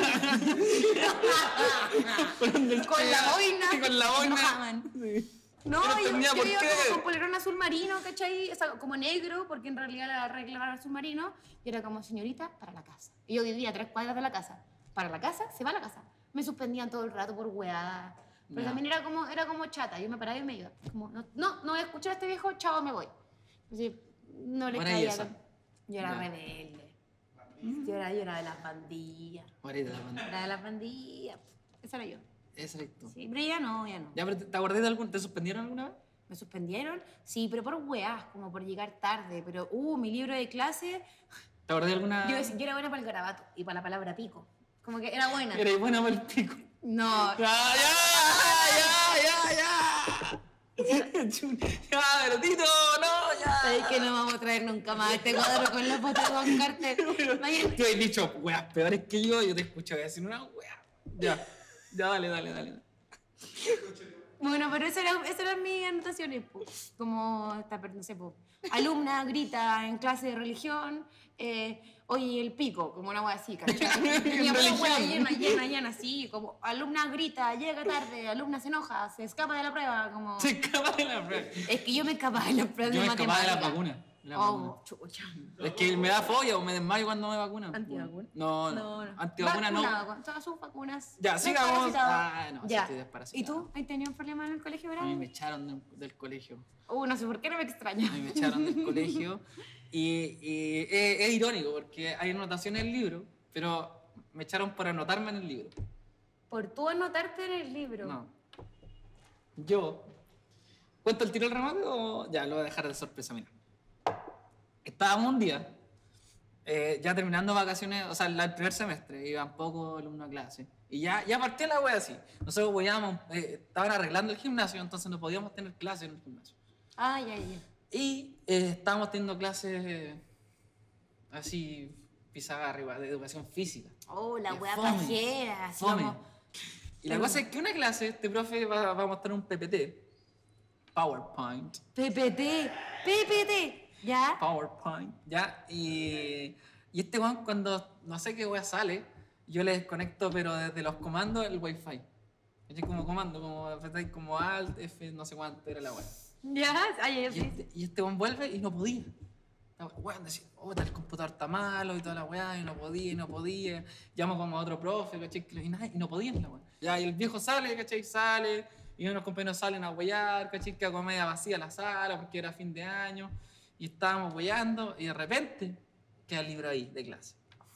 Con del con Che la Guevara. boina. Sí, con la se boina. enojaban. Sí. No, Yo no yo, entendía yo por iba qué. como con polerón azul marino, ¿cachai? O sea, como negro, porque en realidad la regla era azul marino. Y era como, señorita, para la casa. Y yo vivía a tres cuadras de la casa. Para la casa, se va a la casa. Me suspendían todo el rato por weá. Pero Ya. también era como, era como chata, yo me paraba y me iba. Como, no, no, no voy a escuchar a este viejo, chao, me voy. Así, no le Maravillosa. caía. Yo era Ya. rebelde. Yo era, yo era de las bandillas. Ahorita la banda. Era de las bandillas. Esa era yo. Esa eres tú. Sí, pero ya no, ya no. Ya, pero ¿te, te acordás de algún? ¿Te suspendieron alguna vez? ¿Me suspendieron? Sí, pero por weás, como por llegar tarde. Pero, uh, mi libro de clase, ¿Te acordás de alguna? yo, yo era buena para el garabato y para la palabra pico. Como que era buena. Eres buena para el pico. No, ¡Ya, ya, ya, ya, ya! ¡Ya, pero Tito, no, ya! sabes que no vamos a traer nunca más este cuadro con la foto de Juan Carter. Imagínate. Tú has dicho weas peores que yo, yo te escucho decir una wea. Ya, ya, dale, dale, dale. Bueno, pero esas eran, esas eran mis anotaciones, po. Como, esta, per- no sé, po. Alumna grita en clase de religión, eh, oye, el pico, como una wea así, ¿cachai? Tenía pura wea llena, llena, llena, así, como alumna grita, llega tarde, alumna se enoja, se escapa de la prueba, como... Se escapa de la prueba. Es que yo me escapaba de las pruebas Yo de me escapaba de matemáticas. la vacuna. de la vacuna. Oh, chucha. Es que me da fobia o me desmayo cuando me vacunan. ¿Antivacuna? No, no. No, no. Antivacuna no. Vacunado con todas sus vacunas. Ya, sigamos. Desparasitado. Ah, no, sí Ya. estoy ¿Y desparasitado. tú? ¿Has tenido un problema en el colegio, A verdad? mí me echaron del, del colegio. Uh, no sé por qué no me extraña. A mí me echaron del colegio. Y, y es, es irónico porque hay anotaciones en el libro, pero me echaron por anotarme en el libro. Por tú anotarte en el libro. No. Yo. ¿Cuento el tiro del remate o ya lo voy a dejar de sorpresa? Mira. Estábamos un día, eh, ya terminando vacaciones, o sea, la- el primer semestre, iban pocos alumnos a clase. Y ya, ya partió la wea así. Nosotros podíamos, eh, estaban arreglando el gimnasio, entonces no podíamos tener clases en el gimnasio. Ah, ya, ya. Y eh, estábamos teniendo clases eh, así, pizarra arriba, de educación física. Oh, la Qué wea fome. pajera. Así Fome. como... Y la cosa es que una clase, este profe va, va a mostrar un P P T, PowerPoint, P P T, P P T. ¿Ya? PowerPoint, ¿ya? Y, y este weón cuando no sé qué wea sale, yo le desconecto, pero desde los comandos, el Wi-Fi. Es como comando, como apretáis como Alt, F, no sé cuánto era la wea. ¿Ya? Ay, ay, Y ay. este, y este weón vuelve y no podía. La weón decía, oh, el computador está malo y toda la weá, y no podía, y no podía. Llamo como a otro profe, ¿cachai? Y, nada, y no podían la weá. Ya, y el viejo sale, ¿cachai? Sale, y unos compañeros salen a huellar, ¿cachai? Queda como media vacía la sala porque era fin de año. Y estábamos huellando, y de repente queda el libro ahí, de clase.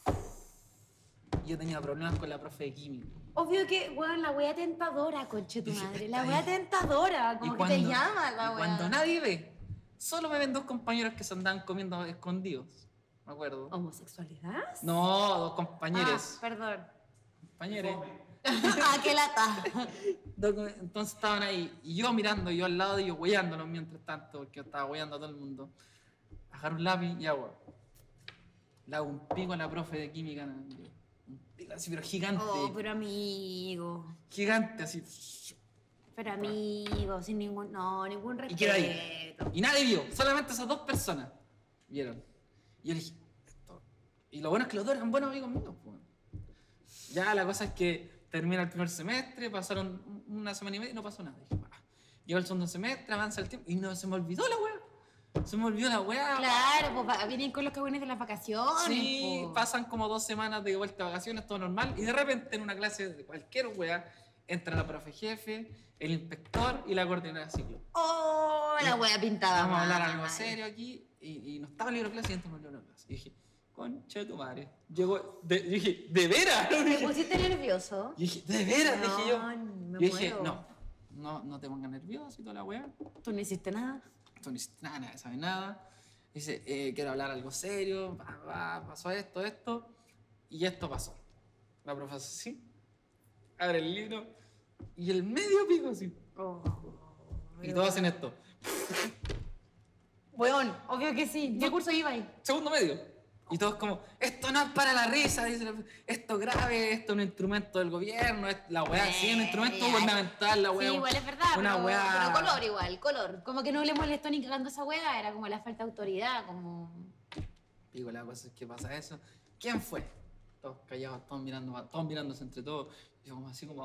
Y yo tenía problemas con la profe de química. Obvio que, weón, la wea tentadora, conche tu Dije, madre. La está wea ahí. tentadora, como Y que te cuando- llama la y wea. cuando nadie ve, solo me ven dos compañeros que se andaban comiendo escondidos. Me acuerdo. ¿Homosexualidad? No, dos compañeros. Ah, perdón. Compañeros. Ah, qué lata. Dos- Entonces estaban ahí, y yo mirando, y yo al lado de ellos, huellándolos mientras tanto, porque yo estaba huellando a todo el mundo. Agarro un lápiz y hago. Le hago un pico a la profe de química. ¿no? Un pico así, pero gigante. Oh, pero amigo. Gigante, así. Pero amigo, sin ningún. No, ningún Y respeto. queda ahí. Y nadie vio, solamente esas dos personas vieron. Y yo le dije, esto. Y lo bueno es que los dos eran buenos amigos míos. Pues. Ya la cosa es que termina el primer semestre, pasaron una semana y media y no pasó nada. Dije, "Ah". Llegó el segundo semestre, avanza el tiempo y no se me olvidó la weá. Se me olvidó la weá. Claro, pues va- vienen con los cagüines de las vacaciones. Sí, po. pasan como dos semanas de vuelta a vacaciones, todo normal. Y de repente en una clase de cualquier weá entra la profe jefe, el inspector y la coordinadora de ciclo. Oh, la wea pintada. Vamos a hablar algo mal. serio aquí. Y, y no estaba el libro de clase y entramos el libro de clase. Y dije, concha de tu madre. Llegó, de, yo dije, ¿de veras? ¿Te pusiste nervioso? Y dije, ¿de veras? dije yo. Weón, me Yo dije, muero. no, no, no te pongas nervioso y toda la weá. ¿Tú no hiciste nada? Tú no hiciste nada, nadie sabe nada. Dice, eh, quiero hablar algo serio, va, va, pasó esto, esto, y esto pasó. La profesora sí, abre el libro, y el medio pico así. Oh, Y todos hacen esto. Weón, obvio que sí. ¿Qué curso iba ahí? Segundo medio. Y todos como, esto no es para la risa, dice la- esto es grave, esto es un instrumento del gobierno, es- la weá, sí, un instrumento Eh, gubernamental, la weá. Sí, igual es verdad, una pero, weá. pero color igual, color. Como que no le molestó ni cagando esa weá, era como la falta de autoridad, como... Digo, la cosa es que pasa eso. ¿Quién fue? Todos callados, todos mirando, todos mirándose entre todos. Y yo como así como,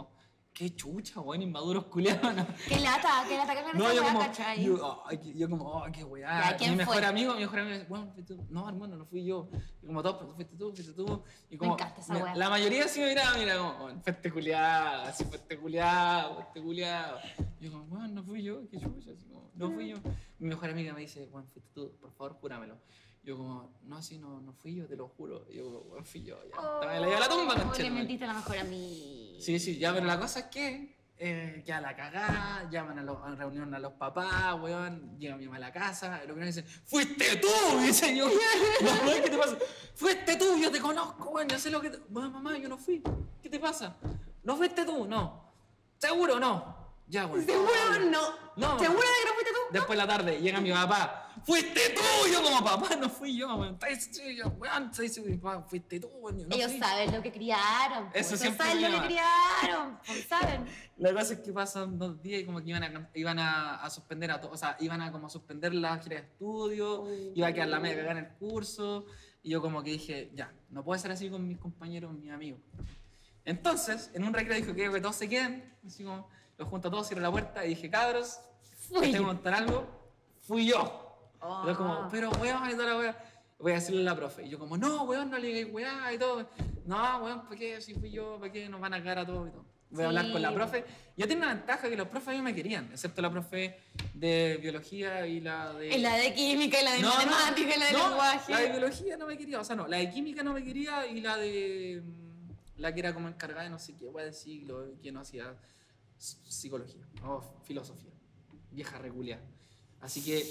qué chucha, weón, inmaduros culiados. No, Qué lata, qué lata que hagan no esa yo, weá, como, ¿cachai? yo, ay, que- yo como, oh, qué weá. Ya, ¿quién Mi mejor fue? amigo, mi mejor amigo dice, bueno, fuiste tú. No, hermano, no fui yo. Y como todos, pues, fuiste tú, fuiste tú. Y como, encanta esa me- weá. La mayoría sí me miraba, mira, como, oh, fuiste culiado, así fuiste culiado, fuiste culiado. Y yo como, bueno, no fui yo, qué chucha, así como, no fui yo. Mi mejor amiga me dice, bueno, fuiste tú, por favor, júramelo. Yo como, no, así no, no fui yo, te lo juro. Y yo como, bueno, fui yo, ya. Oh, Me la llevé a la tumba, le conchetumare. mentiste a la mejor a mí. Sí, sí, ya, pero la cosa es que eh, ya la cagá, llaman a, los, a reunión a los papás, weón, llega mi mamá a la casa, y lo primero dice, ¡fuiste tú! Y dice yo, mamá, ¿qué te pasa? ¡Fuiste tú! Yo te conozco, weón, yo sé lo que te... Bueno, mamá, yo no fui, ¿qué te pasa? ¿No fuiste tú? No. ¿Seguro? No. Ya, weón. ¿Seguro no? No. ¿Seguro de que no fuiste tú? Después de la tarde llega mi papá. ¡Fuiste tú! Yo como papá, no fui yo, weón. Yo, weón, soy su papá, fuiste tú, weón. yo No Ellos fui. saben lo que criaron. po. Eso Ellos siempre saben lo me que criaron. po, ¿Saben? La cosa es que pasan dos días y como que iban a, iban a, a suspender a todos, o sea, iban a como suspender la gira de estudio, iba a quedar la media cagada en el curso, y yo como que dije, ya, no puede ser así con mis compañeros, mis amigos. Entonces, en un recreo dijo que, que todos se queden, así como, los junto a todos, cierro la puerta y dije, cabros, Fui ¿te yo. contar algo? Fui yo. Oh. Y yo como, pero weón, y toda la wea. Voy a decirle a la profe. Y yo como, no, weón, no le digáis weá y todo. No, weón, ¿para qué? Si fui yo, ¿para qué nos van a cagar a todos y todo? Voy a hablar Sí. con la profe. Yo tengo una ventaja que los profes a mí me querían, excepto la profe de biología y la de... Y la de química, y la de No, no, matemática, y la de no, lenguaje. la de biología no me quería, o sea, no, la de química no me quería y la de... mm, La que era como encargada de no sé qué, weá de siglo, que no hacía s- psicología o filosofía. Vieja reculia. Así que...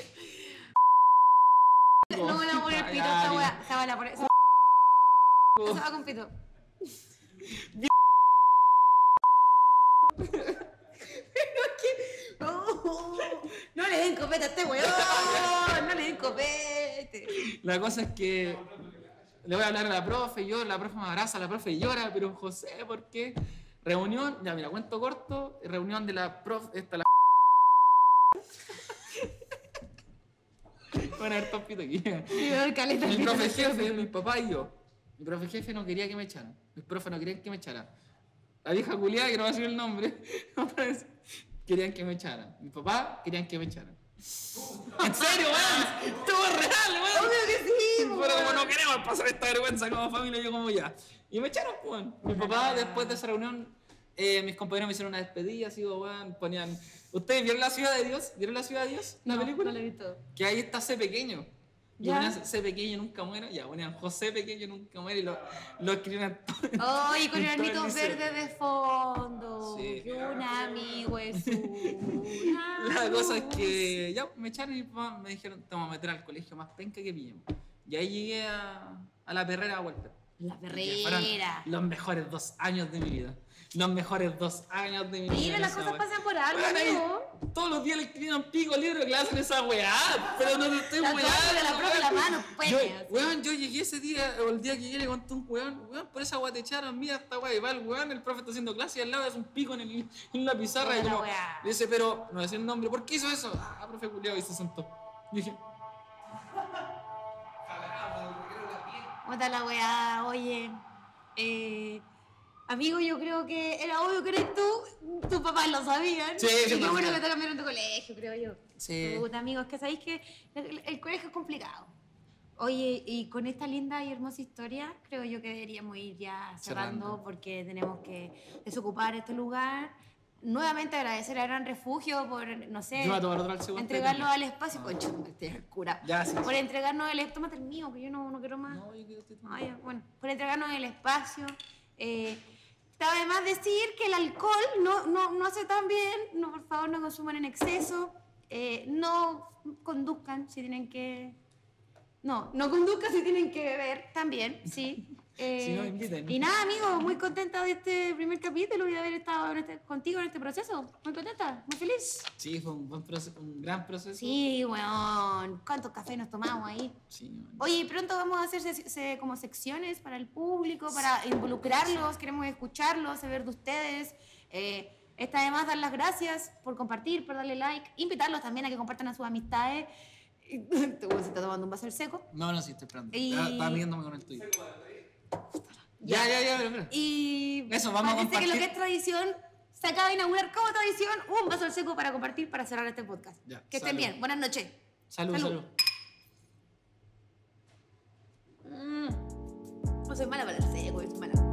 No me la voy a poner pito Ya, esta ni- weá. Se va a la poner. Se Oh. va con pito. Pero que. Oh, no le den copete a este weón. No le den copete. La cosa es que le voy a hablar a la profe, y yo, la profe me abraza, la profe llora, pero José, ¿por qué? Reunión, ya mira, cuento corto, reunión de la profe, esta la... Van a ver topito aquí. El caleta. Mi profe jefe, mi papá y yo. Mi profe jefe no quería que me echaran. Mis profes no querían que me echaran. La vieja culiada, que no va a decir el nombre, querían que me echaran. Mi papá querían que me echaran. ¿En serio, weón? Esto es real, weón. Obvio que sí, Pero weón. como no queremos pasar esta vergüenza como familia, yo como ya. Y me echaron, weón. Mi papá, después de esa reunión, eh, mis compañeros me hicieron una despedida, así, weón, ponían... ¿Ustedes vieron La Ciudad de Dios? ¿Vieron La Ciudad de Dios? La No, película. no lo he visto. Que ahí está C pequeño. Y Ya. ponían C pequeño nunca muera. Ya, ponían José pequeño nunca muera y lo, lo escribían todo. Oh, y con en todo el granitos liceo. verdes de fondo. Sí. Que un amigo es un La cosa es que ya me echaron y pa, me dijeron, te vamos a meter al colegio más penca que pillemos. Y ahí llegué a, a la perrera a Walter. La Que fueron perrera. los mejores dos años de mi vida. Los mejores dos años de mi vida. Mira, las esa cosas wea. pasan por algo, Weón, ahí amigo. todos los días le escribían pico al libro que le hacen esa weá. Pero no te estoy La weando. toma de la profe la mano, pues. Yo, weón, yo llegué ese día, o el día que llegué le conté a un weón, weón, por esa weá te echaron, mira esta weá, y va el weón, el profe está haciendo clase y al lado es un pico en, el, en la pizarra y Buena como, weá. le dice, pero, no decía el nombre, ¿por qué hizo eso? Ah, profe culiao, y se sentó. Y dije, Puta la weá, oye. Eh, amigo, yo creo que era obvio que eres tú. Tus papás lo sabían. Sí, sí, Y qué lo bueno sabían. que te cambiaron de colegio, creo yo. Sí. Puta, amigo, es que sabéis que el, el colegio es complicado. Oye, y con esta linda y hermosa historia, creo yo que deberíamos ir ya cerrando, Cerrando. porque tenemos que desocupar este lugar. Nuevamente agradecer a Gran Refugio por, no sé, yo voy a tomar otro al segundo. entregarlo al espacio. Concho, este es el cura. Ya, sí. Por entregarnos el... Tómate el mío, que yo no, no quiero más. No, yo quiero estoy Ah, ya, bueno, por entregarnos el espacio. Eh, además decir que el alcohol no, no, no hace tan bien, no, por favor no consuman en exceso, eh, no conduzcan si tienen que... No, no conduzcan si tienen que beber también, sí. Eh, Si no, inviten. Y nada, amigo, muy contenta de este primer capítulo y de haber estado en este- contigo en este proceso. Muy contenta, muy feliz. Sí, fue un buen proceso, un gran proceso. Sí, weón, ¿cuántos cafés nos tomamos ahí? Sí, man. Oye, pronto vamos a hacer se- se- como secciones para el público, para involucrarlos, queremos escucharlos, saber de ustedes. Eh, está además dar las gracias por compartir, por darle like, invitarlos también a que compartan a sus amistades. Este güey se está tomando un vaso del seco. No, no, sí, estoy esperando. Y- Estaba estaba midiéndome con el tuyo. Ya, ya, ya, pero, pero. Y Eso, vamos a parece que lo compartir. que es tradición se acaba de inaugurar como tradición un vaso al seco para compartir para cerrar este podcast. Ya, que estén salud. bien. Buenas noches. Salud, Salud. salud. Mm. No soy mala para el seco, soy mala.